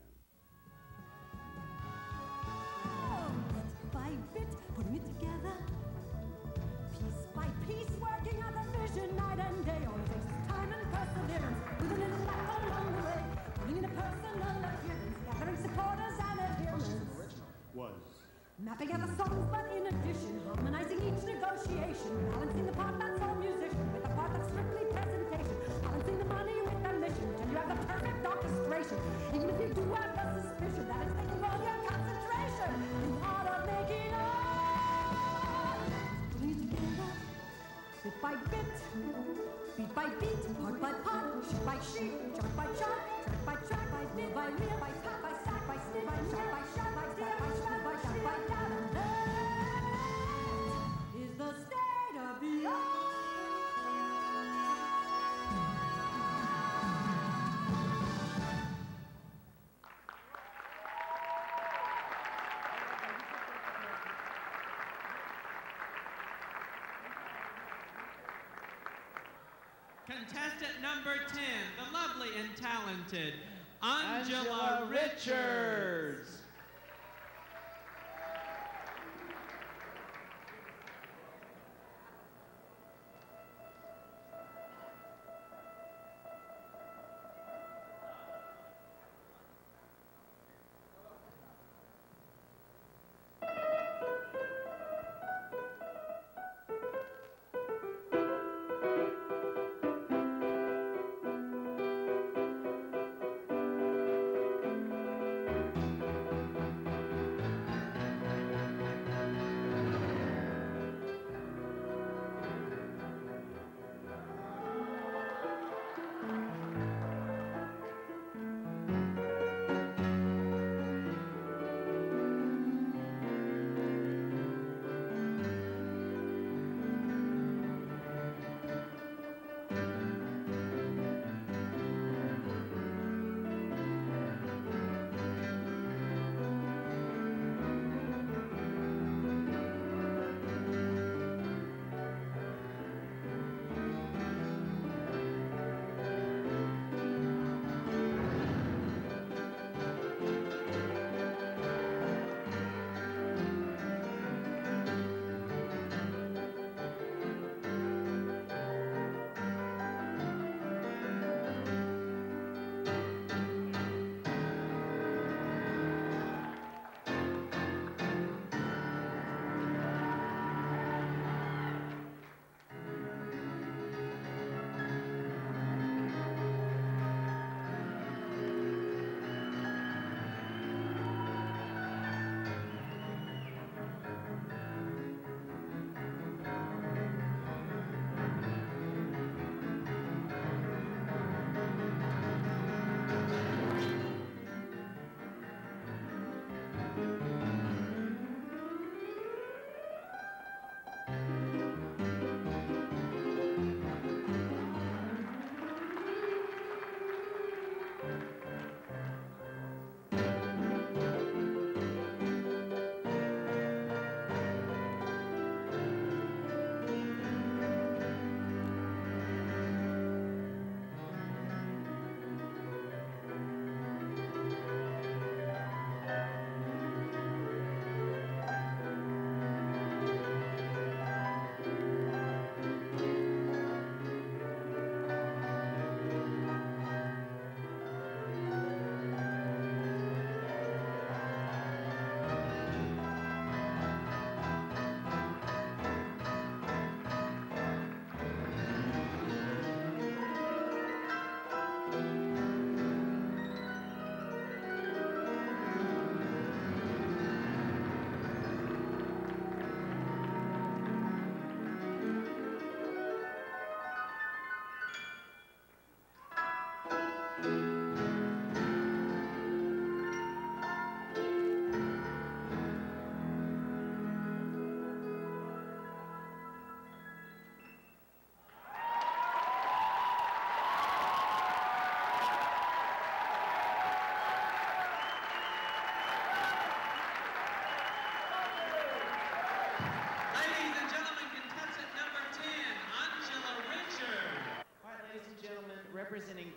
Bit by bit, putting it together. Piece by piece, working out the vision night and day. Always takes time and perseverance, with a little luck along the way. Putting in a personal appearance, gathering supporters and adherents. Was. Mapping out the songs, but in addition, harmonizing each negotiation, balancing the part that's all musician with the part that's strictly presentation, balancing the money with the mission till you have the perfect orchestration. Even if you do have the suspicion that it's taking all your concentration, the art of making art is putting it together, bit by bit, beat by beat, part by part, sheet by sheet, chart by chart, track by track, by bit by reel, by stack by stack, by stick, by shot by shot, by step by step, by shot by down, and that is the state of the art. Contestant number ten, the lovely and talented Angela, Angela Richards. Richards.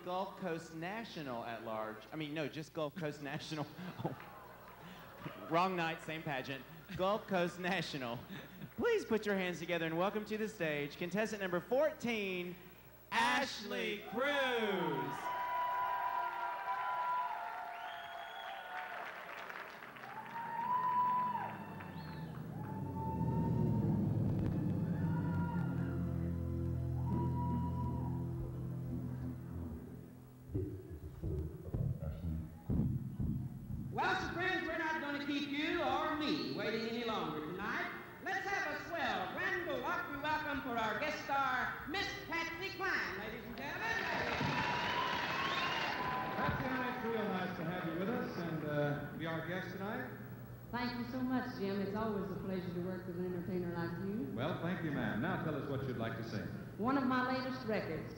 Gulf Coast National at large. I mean, no, just Gulf Coast National. Oh. Wrong night, same pageant. Gulf Coast National. Please put your hands together and welcome to the stage contestant number fourteen, Ashley Cruz. Well, so friends, we're not going to keep you or me waiting any longer tonight. Let's have a swell, grand old Opry welcome for our guest star, Miss Patsy Cline, ladies and gentlemen. Tatiana, it's real nice to have you with us and uh, be our guest tonight. Thank you so much, Jim. It's always a pleasure to work with an entertainer like you. Well, thank you, ma'am. Now tell us what you'd like to sing. One of my latest records.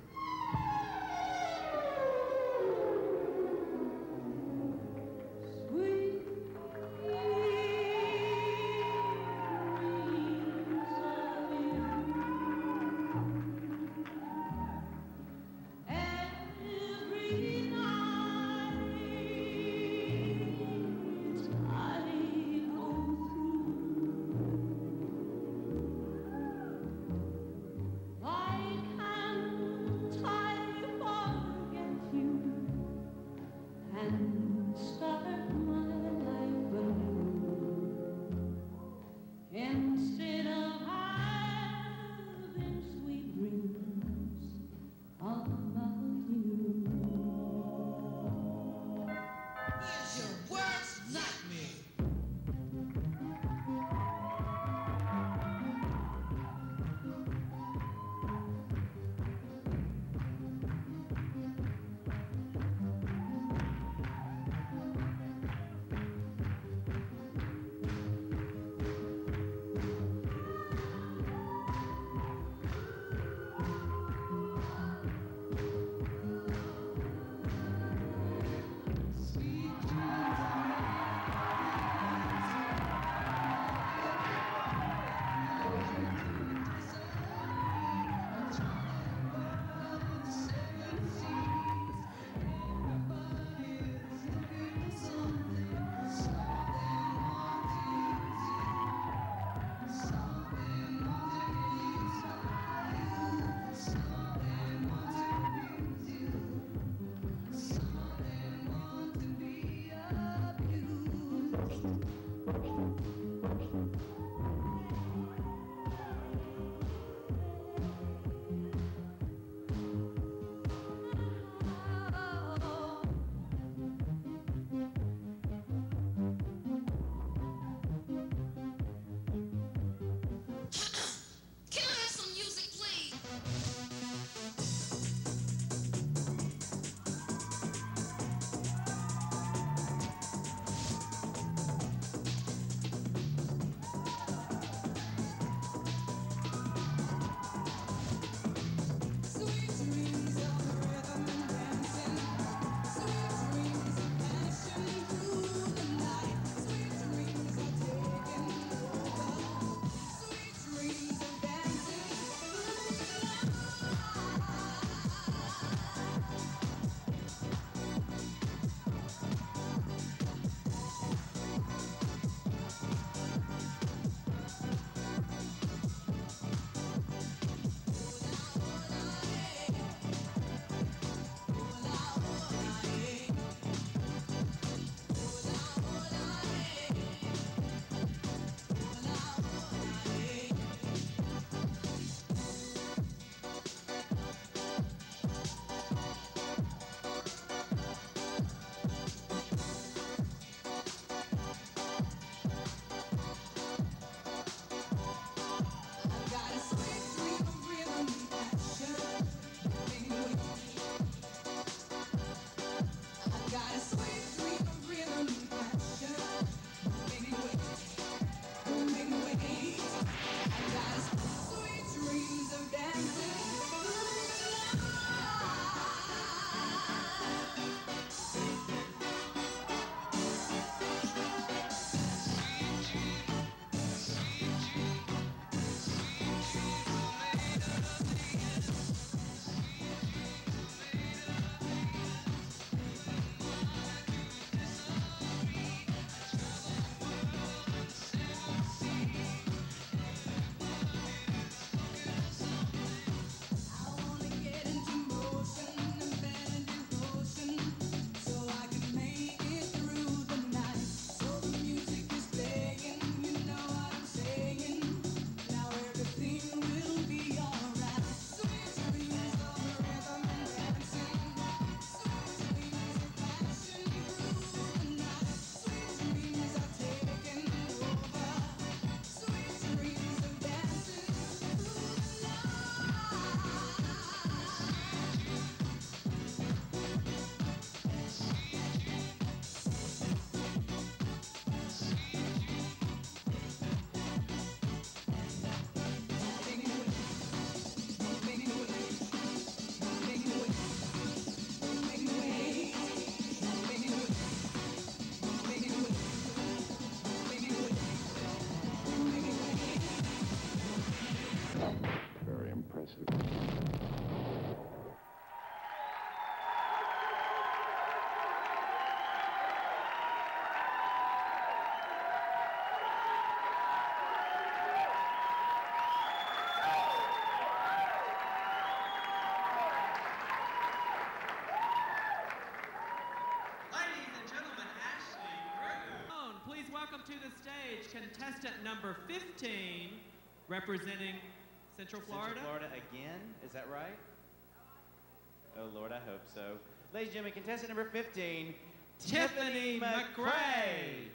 stage contestant number fifteen, representing Central Florida. Central Florida again, is that right? Oh Lord, I hope so. Ladies and gentlemen, contestant number fifteen, Tiffany McCray.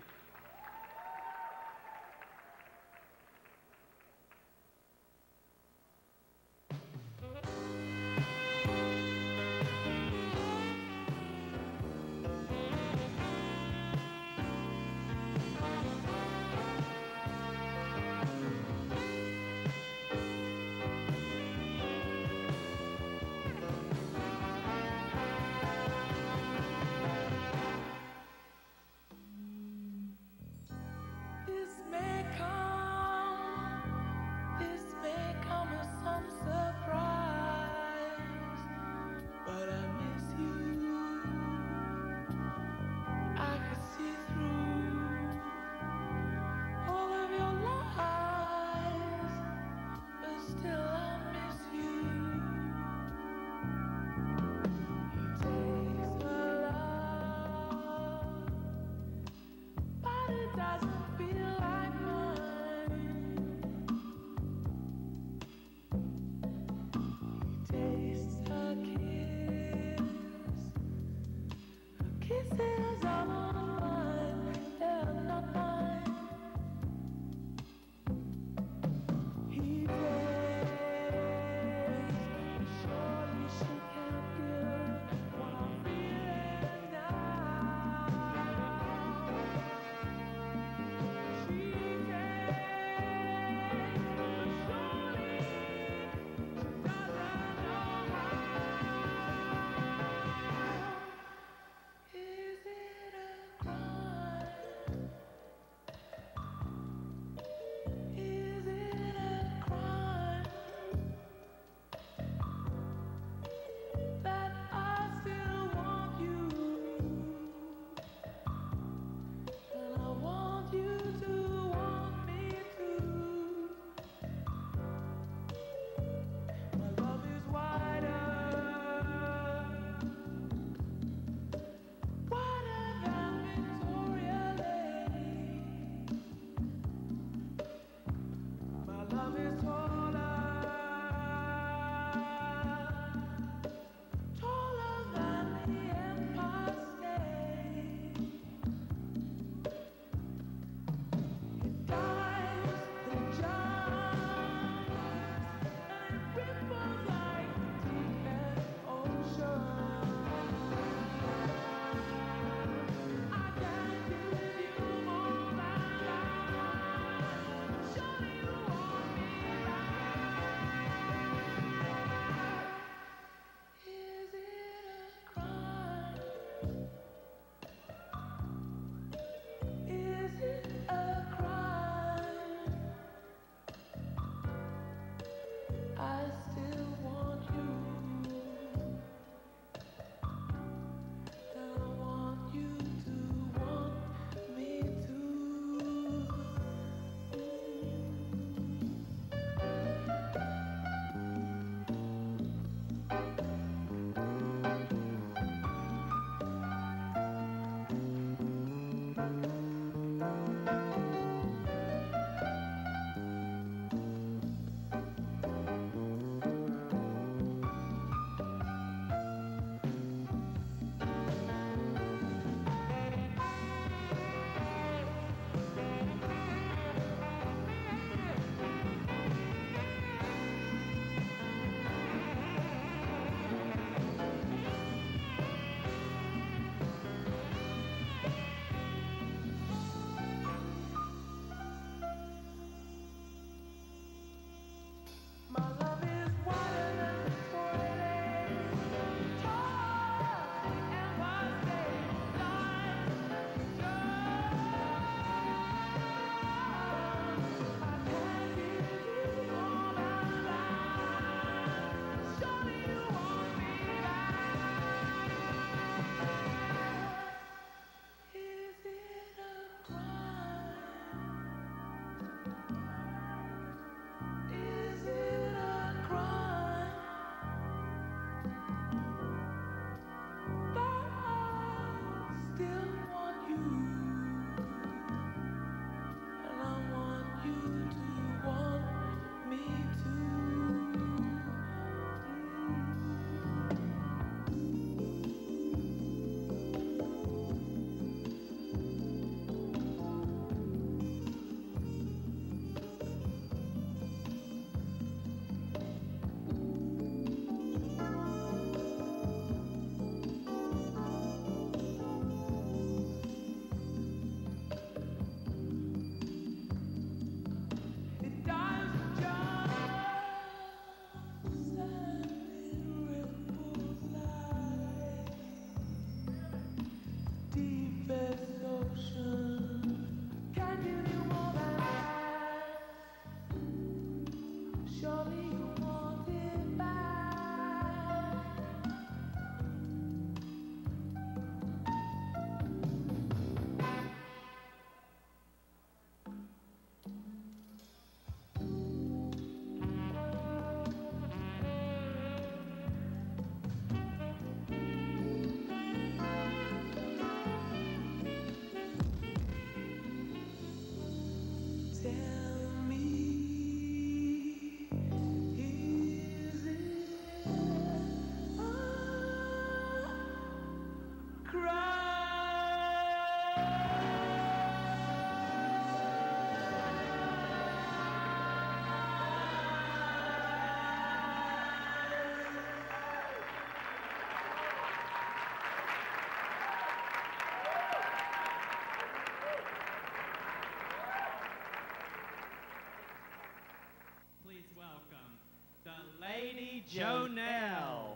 Jonelle.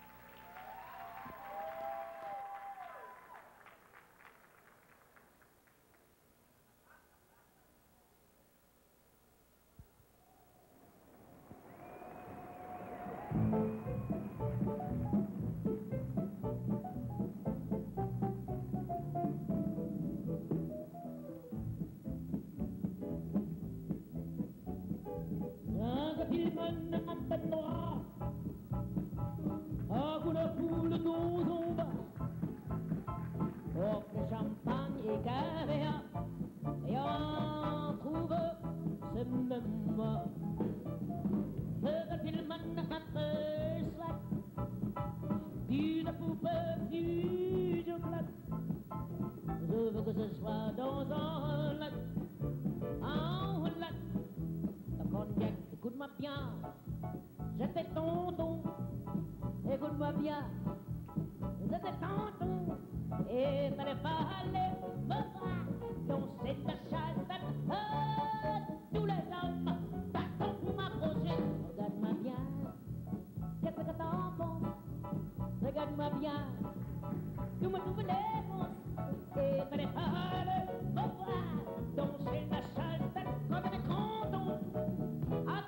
Champagne et caviar, et on trouve ce même mois. Ferait-il manhattan soit d'une poupée du chocolat? Je veux que ce soit dans un lac, un lac. Le cognac, écoute-moi bien, j'étais tonton, écoute-moi bien, j'étais tonton. Et fallait pas aller me voir danser la chasse à tous les hommes t'attendent pour m'approcher. Regarde-moi bien, qu'est-ce que t'en penses? Regarde-moi bien, tu me trouves les et fallait pas aller me voir danser la chasse comme des cantons à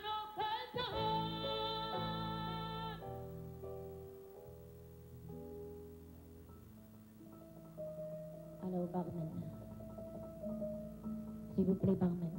Allô, barman. S'il vous plaît, barman.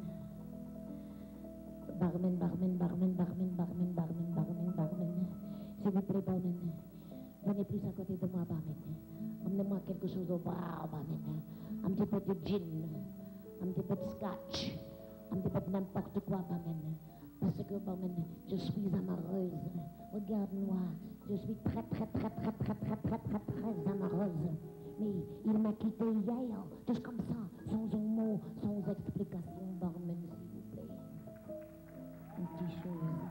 Barman, barman, barman, barman, barman, barman, barman, barman. S'il vous plaît, barman. Venez plus à côté de moi, barman. Emmenez-moi quelque chose au bar, barman. Un petit peu de gin, un petit peu de scotch, un petit peu de n'importe quoi, barman. Parce que, barman, je suis amoureuse. Regarde-moi, je suis très, très, très, très, très, très, très, très, très amoureuse. Mais il m'a quitté hier, juste comme ça, sans un mot, sans explication, barman, s'il vous plaît. Une petite chose.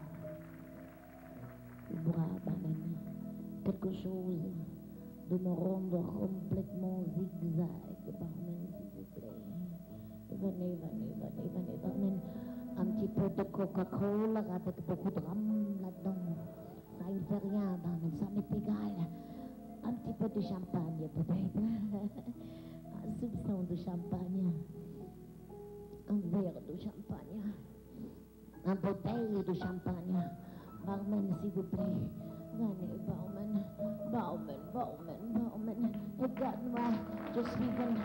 Le bras, barman. Quelque chose de me rendre complètement zigzag, barman, s'il vous plaît. Venez, venez, venez, venez, barman. Un petit peu de Coca-Cola avec beaucoup de rhum là-dedans. Ça, il fait rien, barman, ça m'est égal. Un petit peu de champagne, peut-être. Un soupçon de champagne. Un verre de champagne. Un bouteille de champagne. Barman, s'il vous plaît. Venez, barman. Barman, barman, barman. Regarde-moi, je suis venu.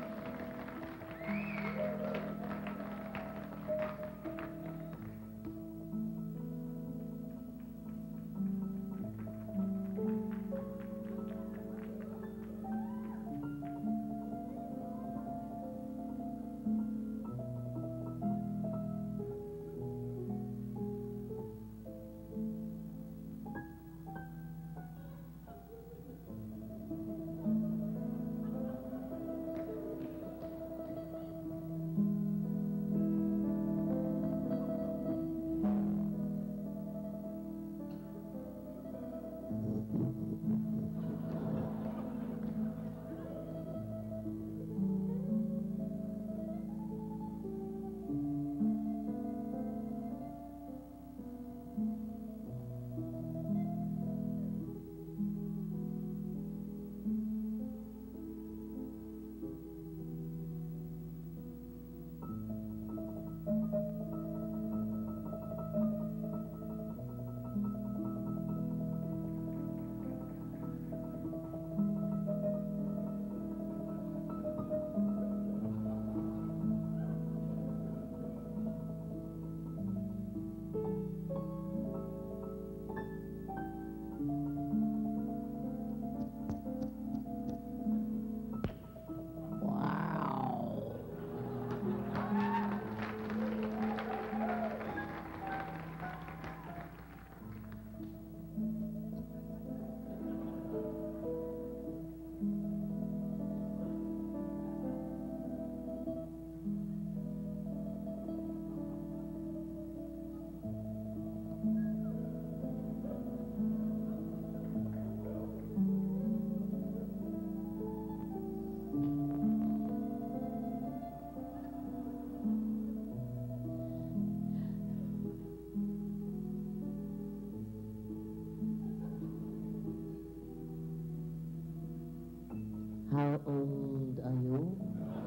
How old are you?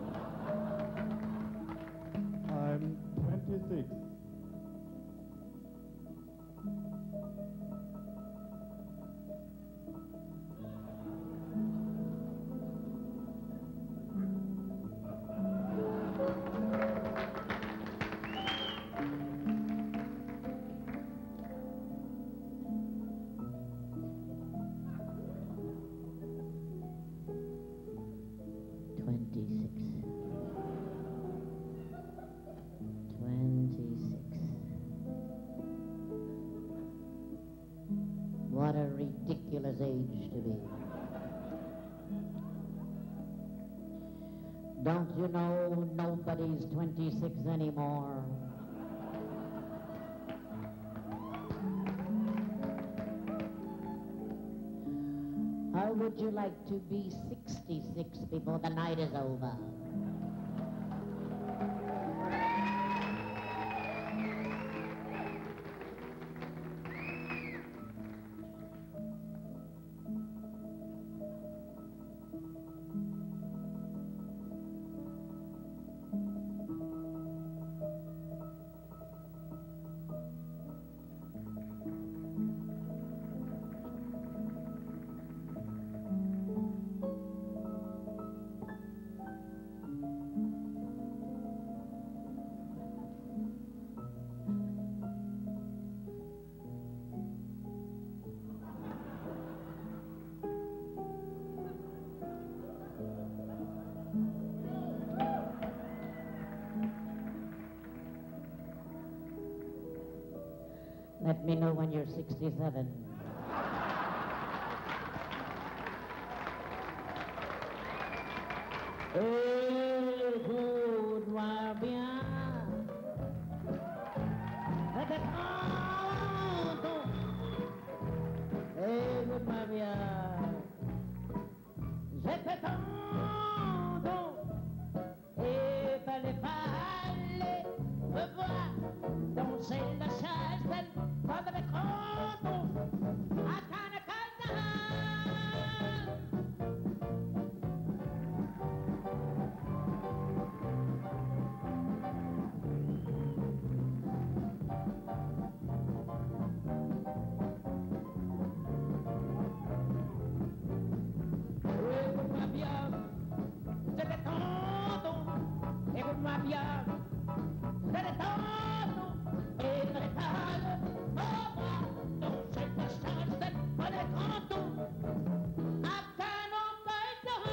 I'm twenty-six. Twenty-six. Twenty-six. What a ridiculous age to be. Don't you know nobody's twenty-six anymore? How would you like to be sixty-six before the night is over? Let me know when you're sixty-seven. Écoute-moi bien. Écoute-moi bien. Je t'attends. Et fallait pas aller me voir danser la chaise pendant le canton. À Canacana. Écoute-moi bien, je t'attends. Écoute-moi bien, je t'attends. Et prépare, oh, danser la chaise pendant le canton. À Canacana.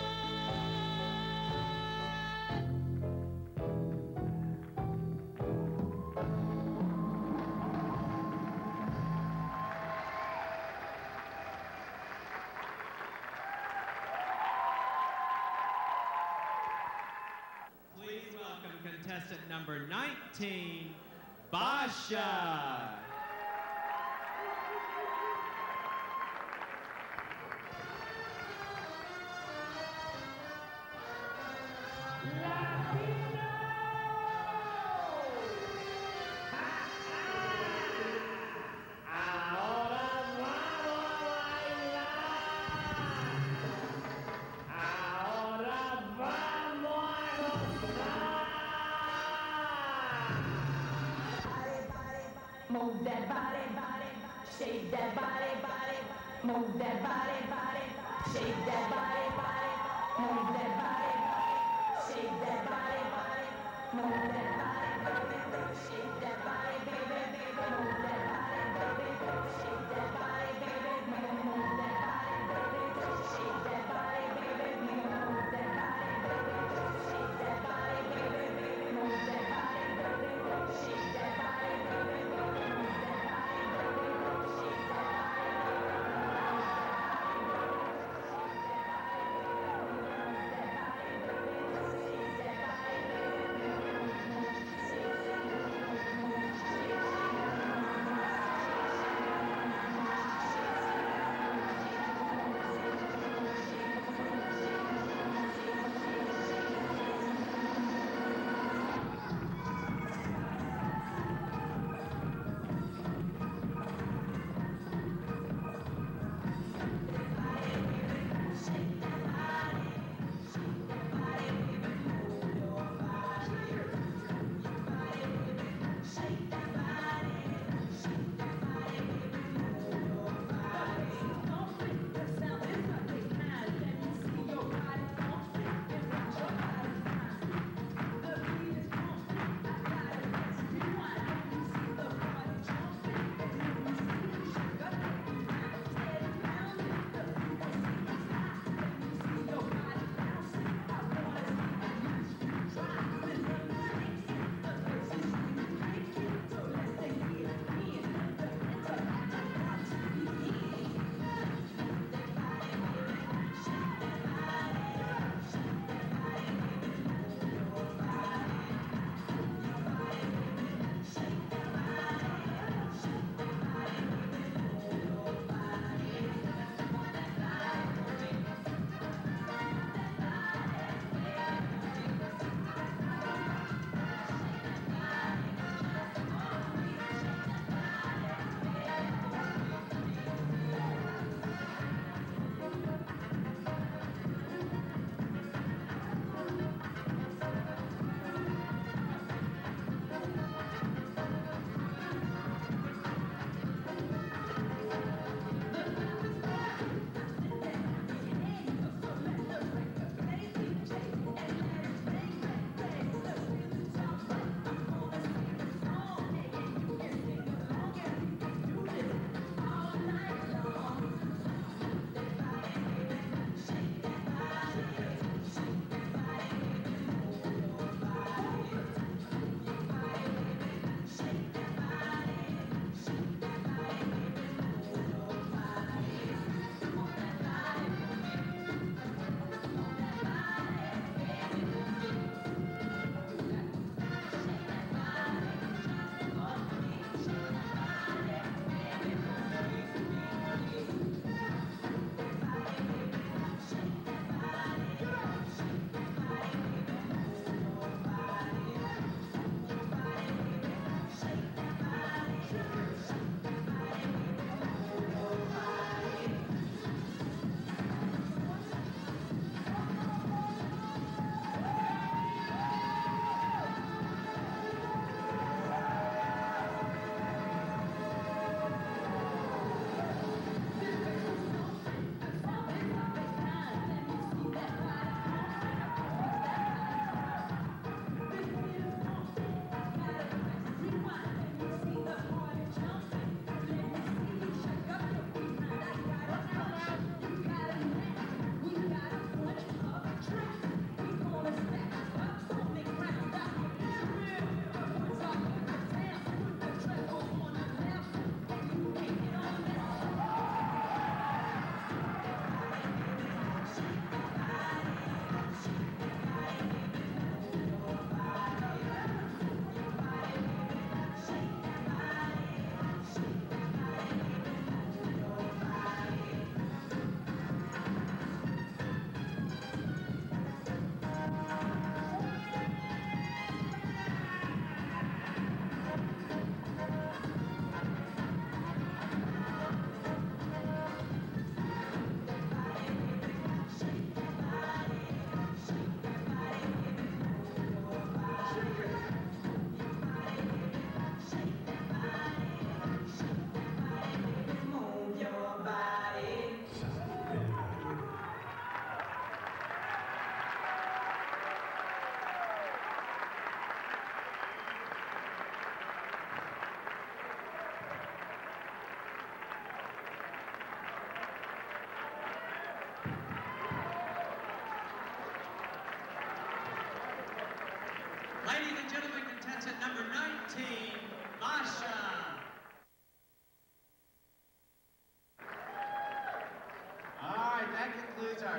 Please welcome contestant number nineteen, Basha. Move that body, body, shake that body, body. Move that body, body, shake that body, body. Move that body, body, shake that body, body. Move that body, baby, shake that body, baby, baby. Move that body, baby, shake that body, baby. Move that body, baby, shake that body, baby. Move that body, baby, shake that body, baby. Move that body, baby, shake that body, baby.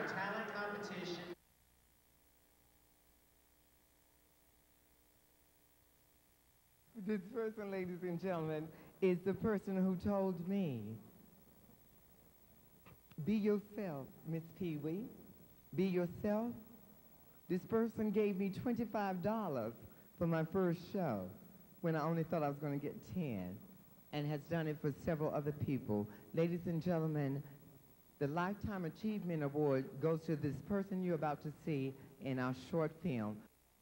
talent competition. This person, ladies and gentlemen, is the person who told me, be yourself, Miss Pee Wee. Be yourself. This person gave me twenty-five dollars for my first show when I only thought I was going to get ten, and has done it for several other people. Ladies and gentlemen, the Lifetime Achievement Award goes to this person you're about to see in our short film.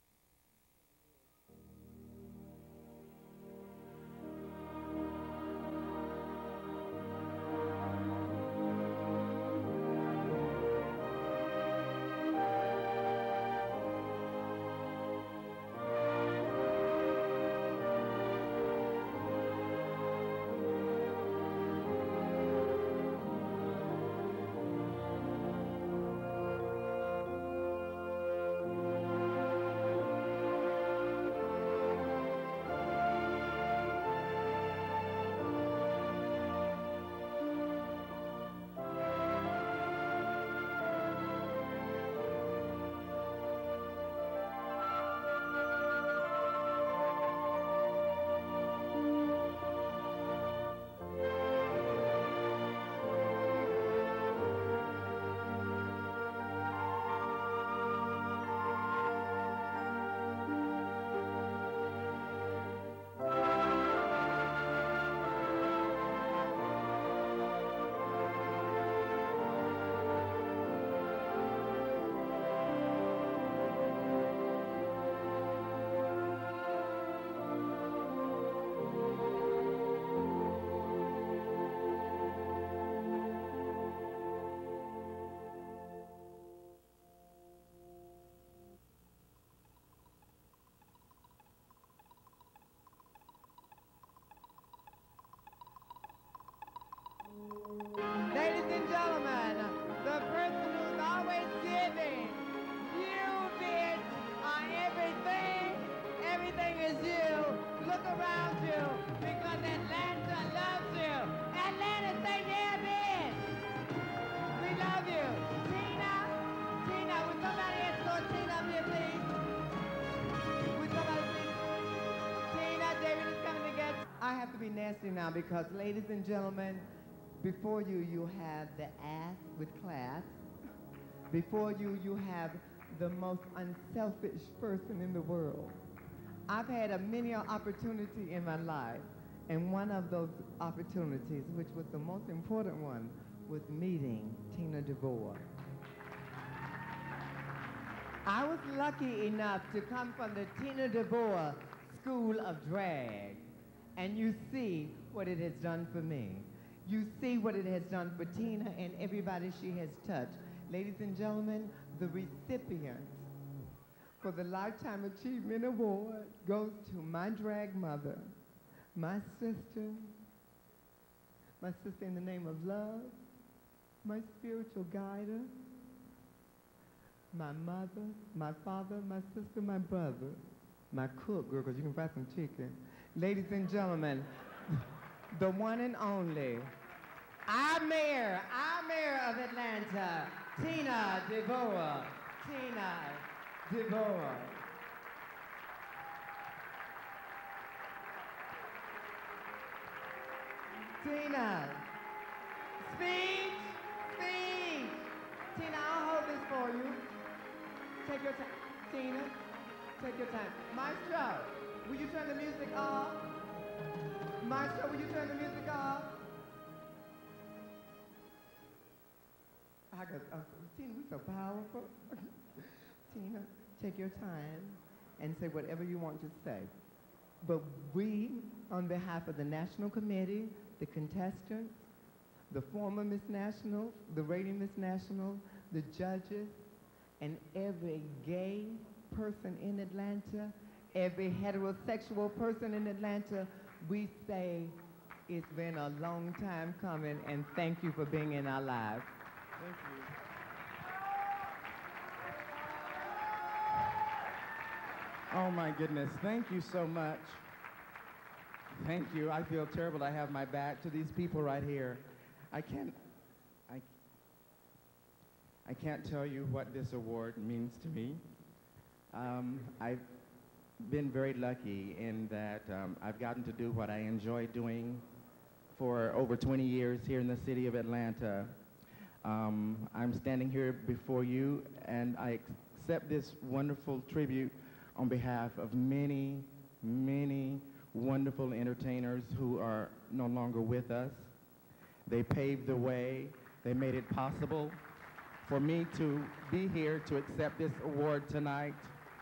Ladies and gentlemen, the person who's always giving, you bitch, are everything, everything is you. Look around you, because Atlanta loves you. Atlanta, say yeah, bitch. We love you. Tina, Tina, would somebody escort Tina up here, please? Would somebody please? Tina, David is coming to get. I have to be nasty now because, ladies and gentlemen, before you, you have the ass with class. Before you, you have the most unselfish person in the world. I've had a many opportunity in my life, and one of those opportunities, which was the most important one, was meeting Tina DeVore. I was lucky enough to come from the Tina DeVore School of Drag, and you see what it has done for me. You see what it has done for Tina and everybody she has touched. Ladies and gentlemen, the recipient for the Lifetime Achievement Award goes to my drag mother, my sister, my sister in the name of love, my spiritual guider, my mother, my father, my sister, my brother, my cook, girl, because you can fry some chicken. Ladies and gentlemen, the one and only, our mayor, our mayor of Atlanta, Tina DeVore. Tina DeVore. Tina, speech, speech. Tina, I'll hold this for you. Take your time. Tina, take your time. Maestro, will you turn the music off? Maestro, will you turn the music off? I got, uh, Tina, we're so powerful. Tina, take your time and say whatever you want to say. But we, on behalf of the National Committee, the contestants, the former Miss National, the reigning Miss National, the judges, and every gay person in Atlanta, every heterosexual person in Atlanta, we say it's been a long time coming, and thank you for being in our lives. Thank you. Oh my goodness, thank you so much. Thank you. I feel terrible to have my back to these people right here. I can't, I, I can't tell you what this award means to me. Um, I've been very lucky in that um, I've gotten to do what I enjoy doing for over twenty years here in the city of Atlanta. Um, I'm standing here before you, and I accept this wonderful tribute on behalf of many, many wonderful entertainers who are no longer with us. They paved the way. They made it possible for me to be here to accept this award tonight.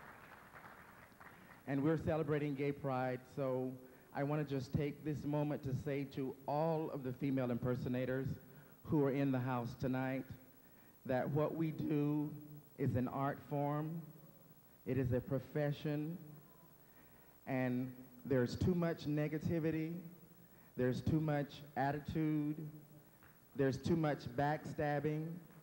And we're celebrating Gay Pride, so I want to just take this moment to say to all of the female impersonators who are in the house tonight that what we do is an art form, it is a profession, and there's too much negativity, there's too much attitude, there's too much backstabbing.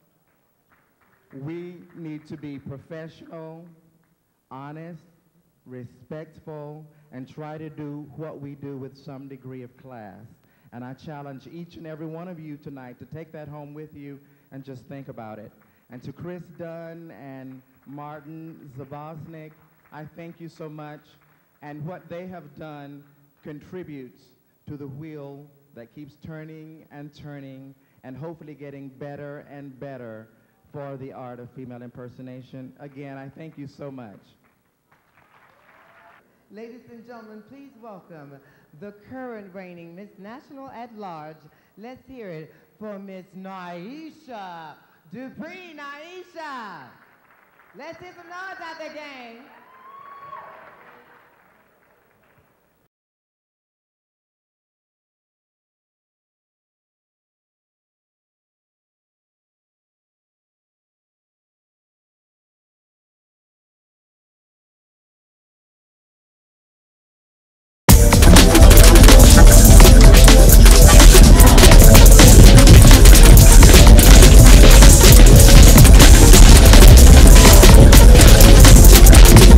We need to be professional, honest, respectful, and try to do what we do with some degree of class. And I challenge each and every one of you tonight to take that home with you and just think about it. And to Chris Dunn and Martin Zabosnik, I thank you so much. And what they have done contributes to the wheel that keeps turning and turning and hopefully getting better and better for the art of female impersonation. Again, I thank you so much. Ladies and gentlemen, please welcome the current reigning Miss National at Large. Let's hear it for Miss Naisha Dupree. Naisha! Let's hear some noise out there, gang. We'll be right back.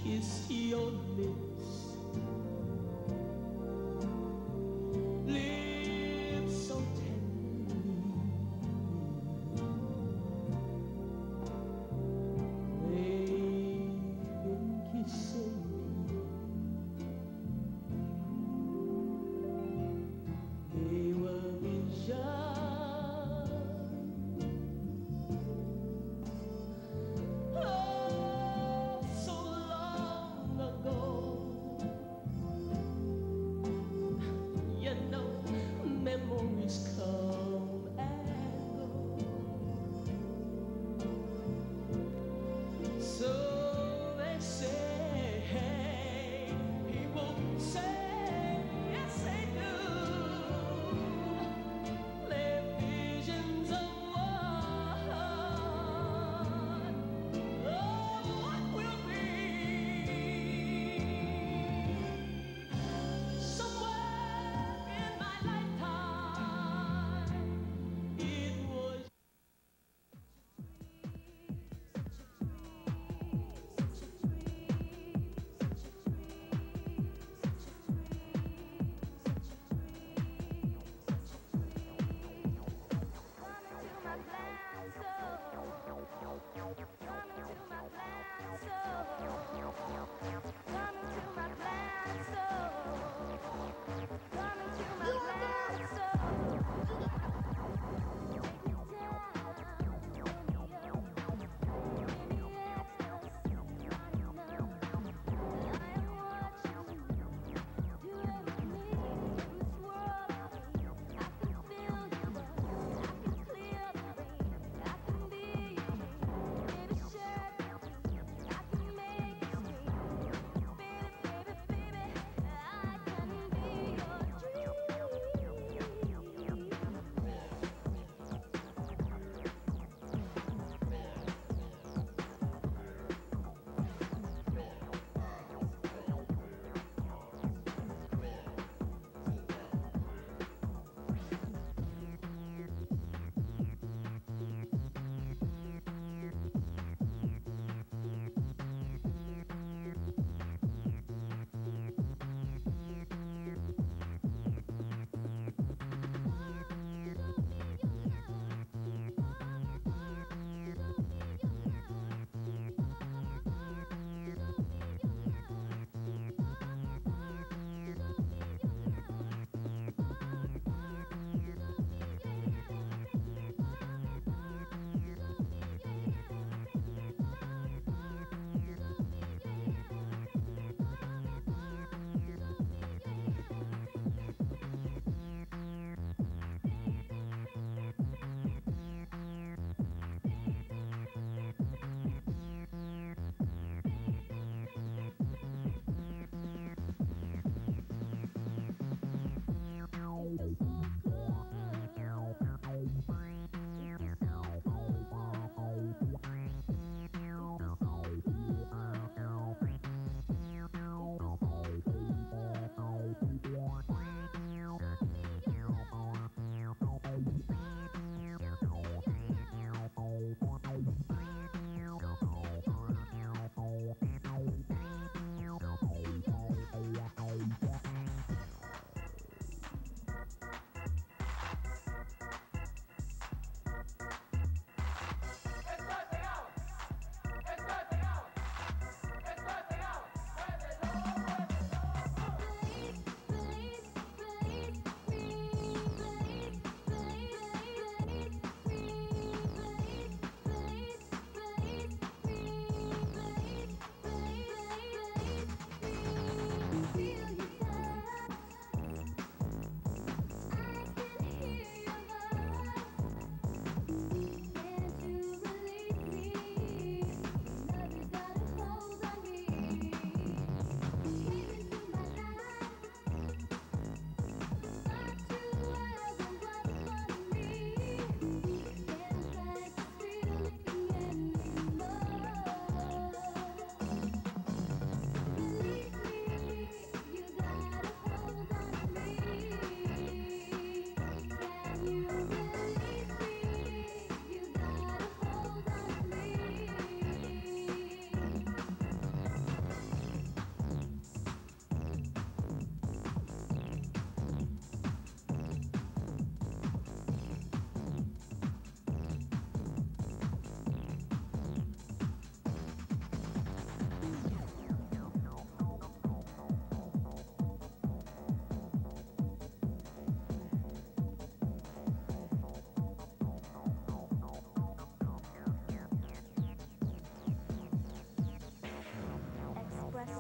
kiss your lips, lips so tenderly. They've been kissing me. They were visions. Oh, so long ago.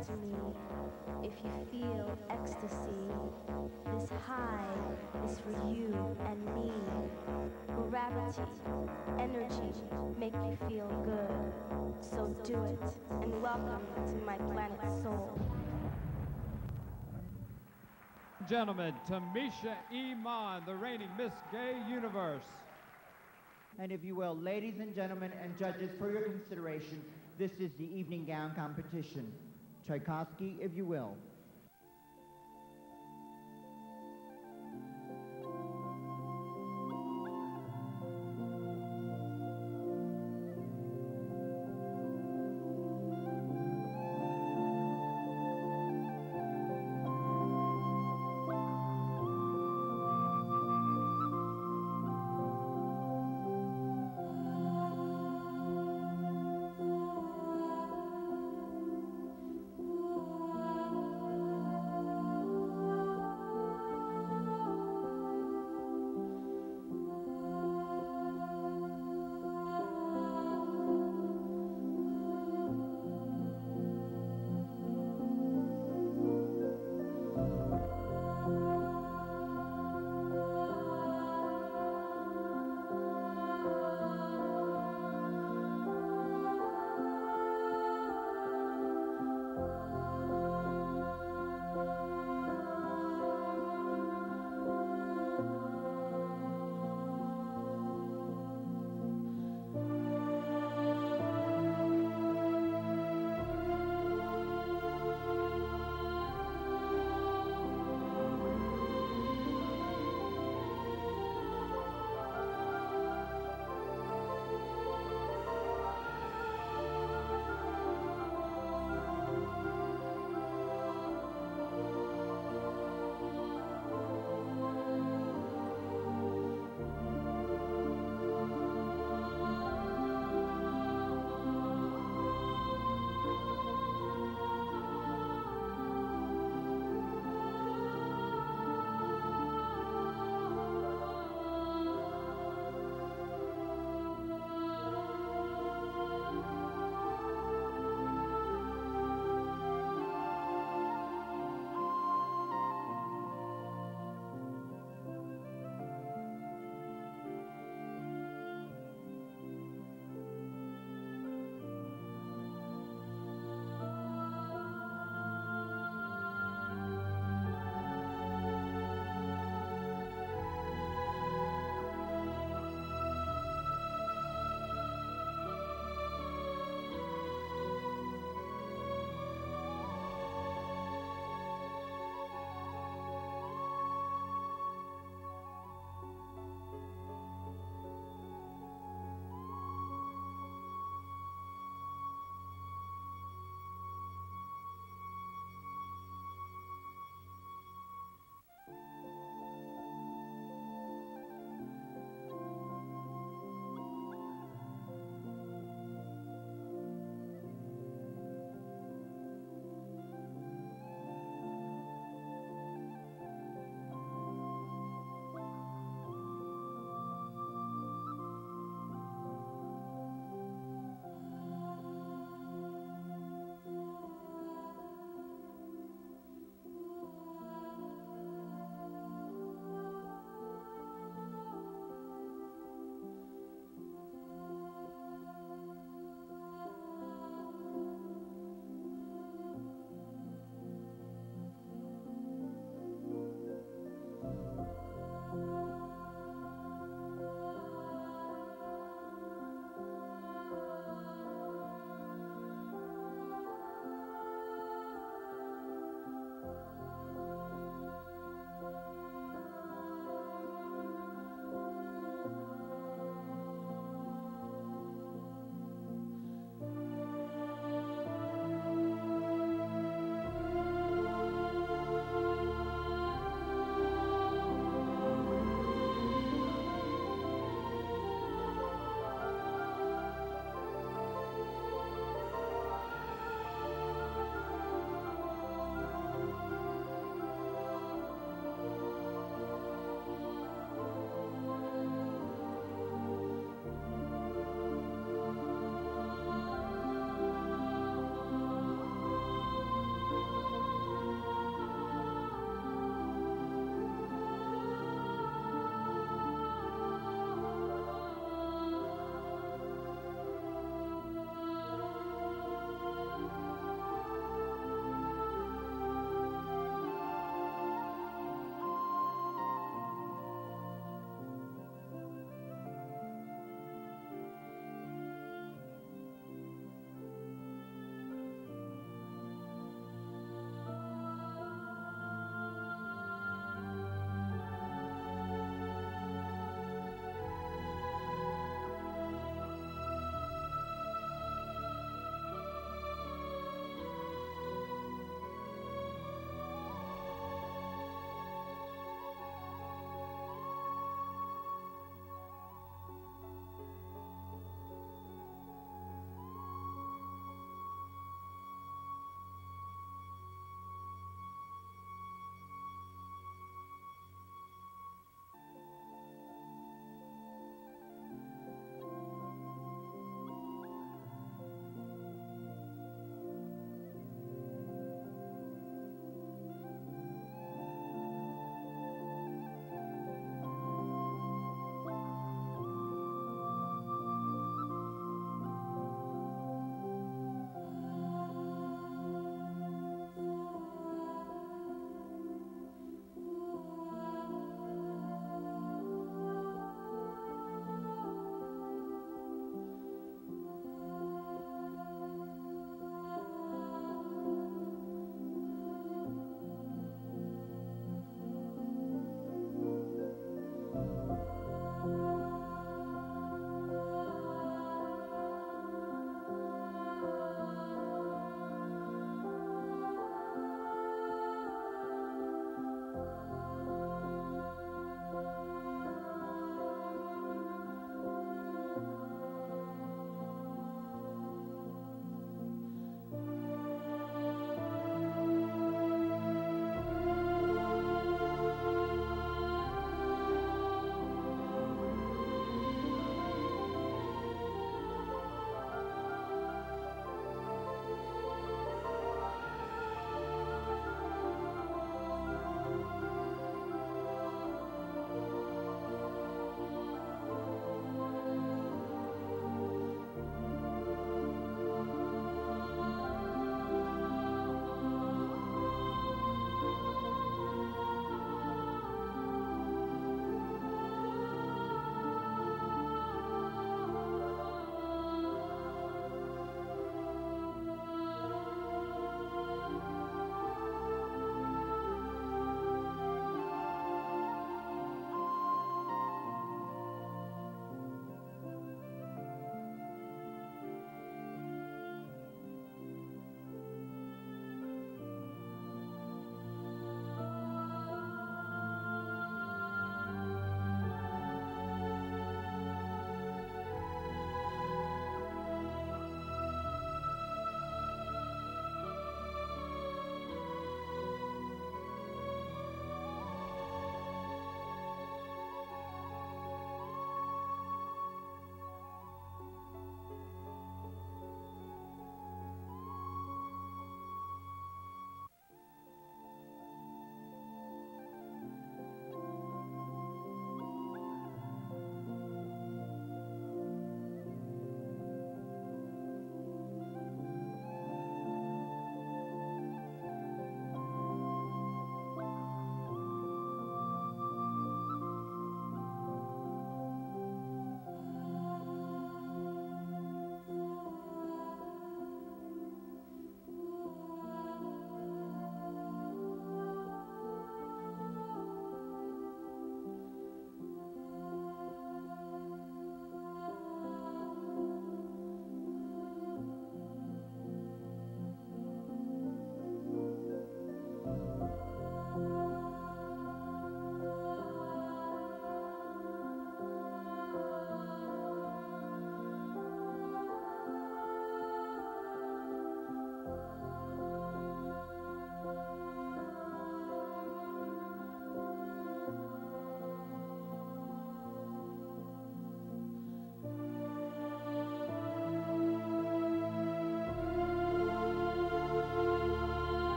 next to me. If you feel ecstasy, this high is for you and me. Gravity, energy, make you feel good. So do it, and welcome to my planet soul. Gentlemen, Tamisha Iman, the reigning Miss Gay Universe. And if you will, ladies and gentlemen and judges, for your consideration, this is the evening gown competition. Tchaikovsky, if you will. Ooh.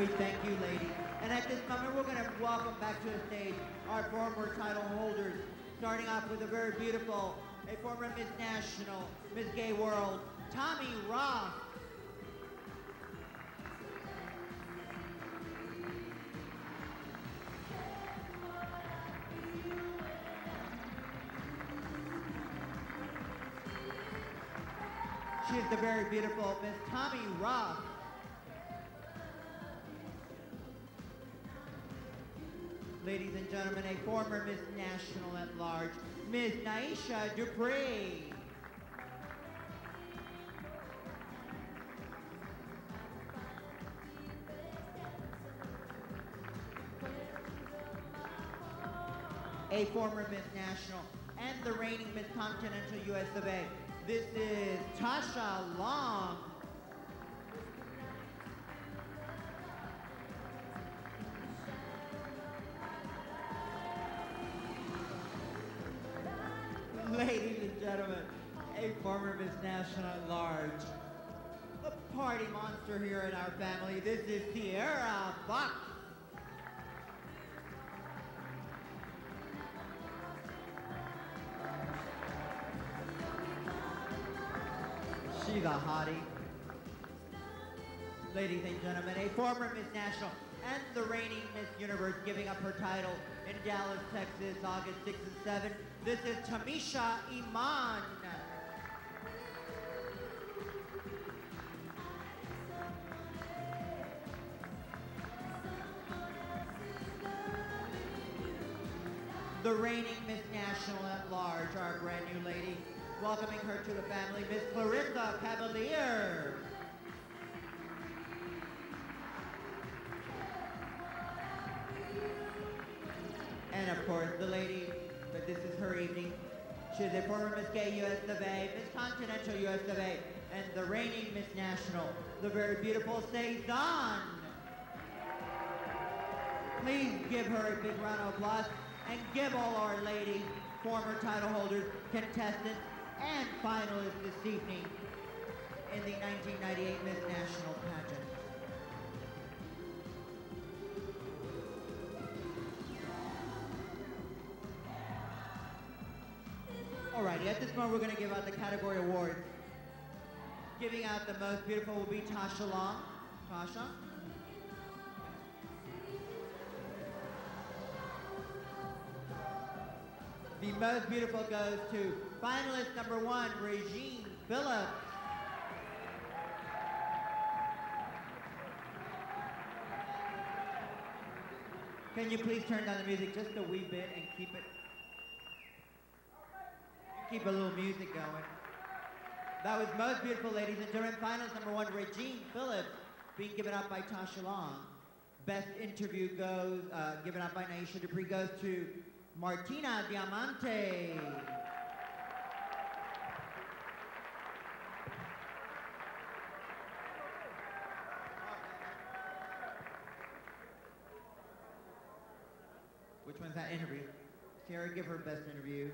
We thank you, lady. And at this moment, we're going to welcome back to the stage our former title holders, starting off with a very beautiful, a former Miss National, Miss Gay World, Tommy Ross. She is the very beautiful Miss Tommy Ross. Ladies and gentlemen, a former Miss National at Large, Miss Naisha Dupree. A former Miss National and the reigning Miss Continental U S of A. This is Tasha Long. Ladies and gentlemen, a former Miss National at Large, a party monster here in our family. This is Sierra Fox. She's a hottie. Ladies and gentlemen, a former Miss National and the reigning Miss Universe giving up her title in Dallas, Texas, August sixth and seventh. This is Tamisha Iman. The reigning Miss National at Large, our brand new lady. Welcoming her to the family, Miss Clarissa Cavalier. And of course, the lady, but this is her evening. She's a former Miss Gay U S of A, Miss Continental U S of A, and the reigning Miss National, the very beautiful Cezanne. Please give her a big round of applause and give all our ladies, former title holders, contestants, and finalists this evening in the nineteen ninety-eight Miss National pageant. Alrighty, at this moment we're going to give out the category awards. Giving out the most beautiful will be Tasha Long. Tasha. The most beautiful goes to finalist number one, Regine Phillips. Can you please turn down the music just a wee bit and keep it, keep a little music going. That was most beautiful, ladies and gentlemen. Finalist number one, Regine Phillips, being given out by Tasha Long. Best interview goes, uh, given out by Naisha Dupree, goes to Martina Diamante. Which one's that interview? Sarah, give her best interview.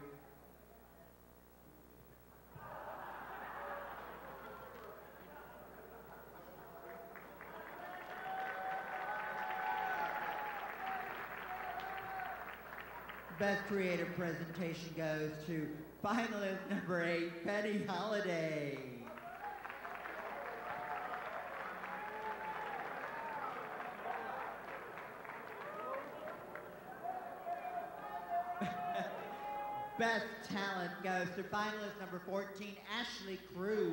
Best creative presentation goes to finalist number eight, Penny Holiday. Best talent goes to finalist number fourteen, Ashley Cruz.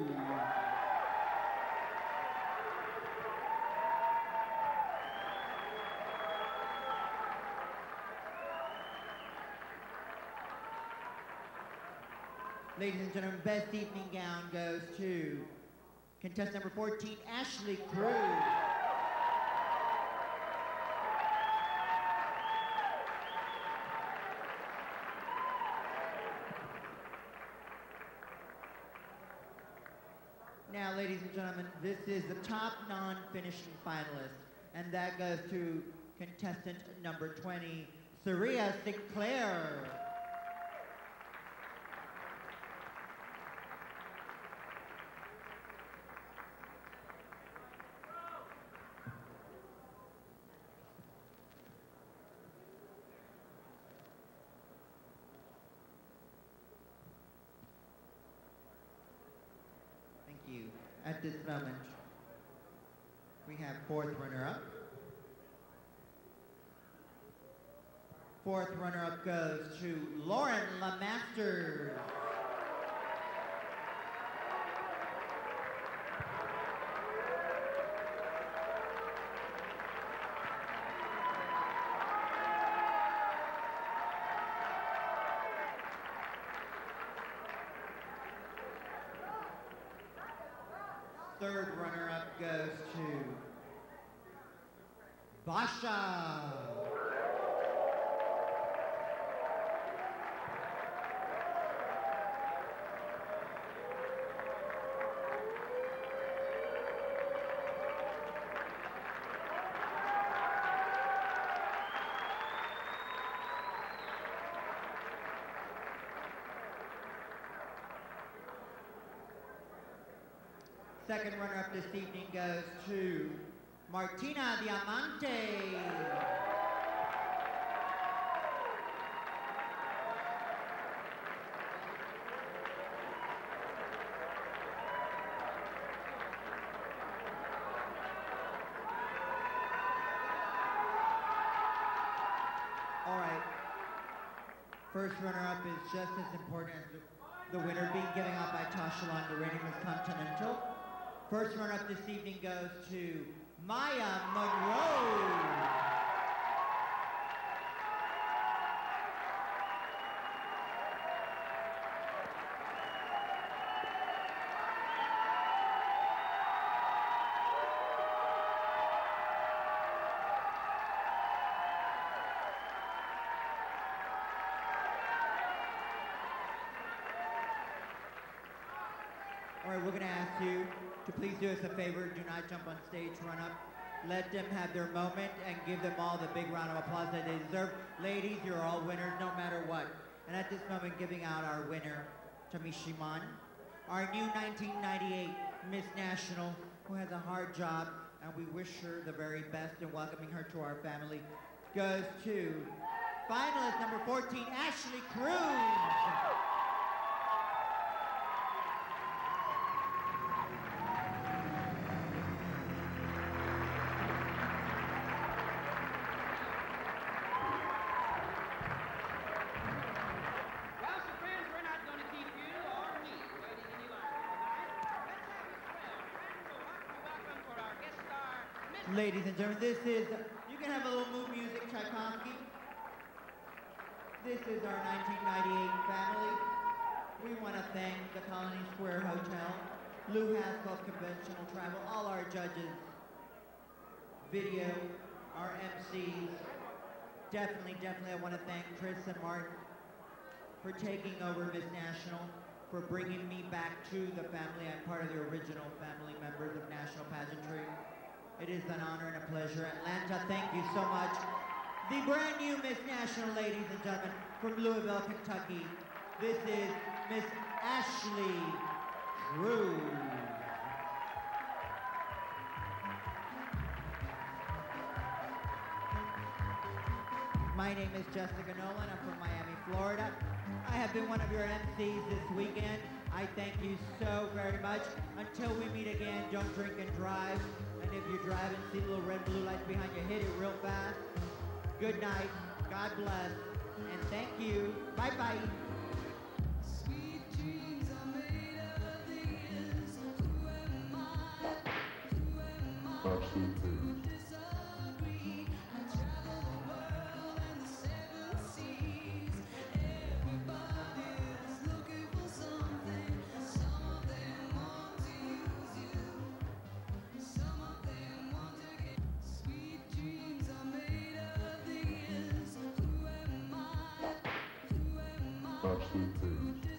Ladies and gentlemen, best evening gown goes to contestant number fourteen, Ashley Cruz. Now, ladies and gentlemen, this is the top non-finishing finalist, and that goes to contestant number twenty, Saria Sinclair. At this moment, we have fourth runner-up. Fourth runner-up goes to Lauren LeMasters. Third runner-up goes to Basha. Second runner-up this evening goes to Martina Diamante. All right. First runner-up is just as important as the, the winner being given out by Tasha Long, the reigning Miss Continental. First runner-up this evening goes to Maya Monroe. All right, we're going to ask you to please do us a favor. Do not jump on stage, run up. Let them have their moment and give them all the big round of applause that they deserve. Ladies, you're all winners no matter what. And at this moment, giving out our winner, Tamisha Iman, our new nineteen ninety-eight Miss National, who has a hard job, and we wish her the very best in welcoming her to our family, goes to finalist number fourteen, Ashley Cruz. Well, so friends, we're not going to keep you or me waiting any longer tonight. Let's have a swell, grand welcome for our guest star, Miss... Ladies and gentlemen, this is, you can have a little mood music, Tchaikovsky. This is our nineteen ninety-eight family. We want to thank the Colony Square Hotel, Lou Haskell Conventional Travel, all our judges, video, our M Cs. Definitely, definitely I want to thank Chris and Martin for taking over Miss National, for bringing me back to the family. I'm part of the original family members of National Pageantry. It is an honor and a pleasure. Atlanta, thank you so much. The brand new Miss National, ladies and gentlemen, from Louisville, Kentucky. This is Miss Ashley Cruz. My name is Jessica Nolan. I'm from Miami, Florida. I have been one of your M Cs this weekend. I thank you so very much. Until we meet again, don't drink and drive. And if you're driving, see the little red blue lights behind you, hit it real fast. Good night. God bless. And thank you. Bye-bye. Absolute truth.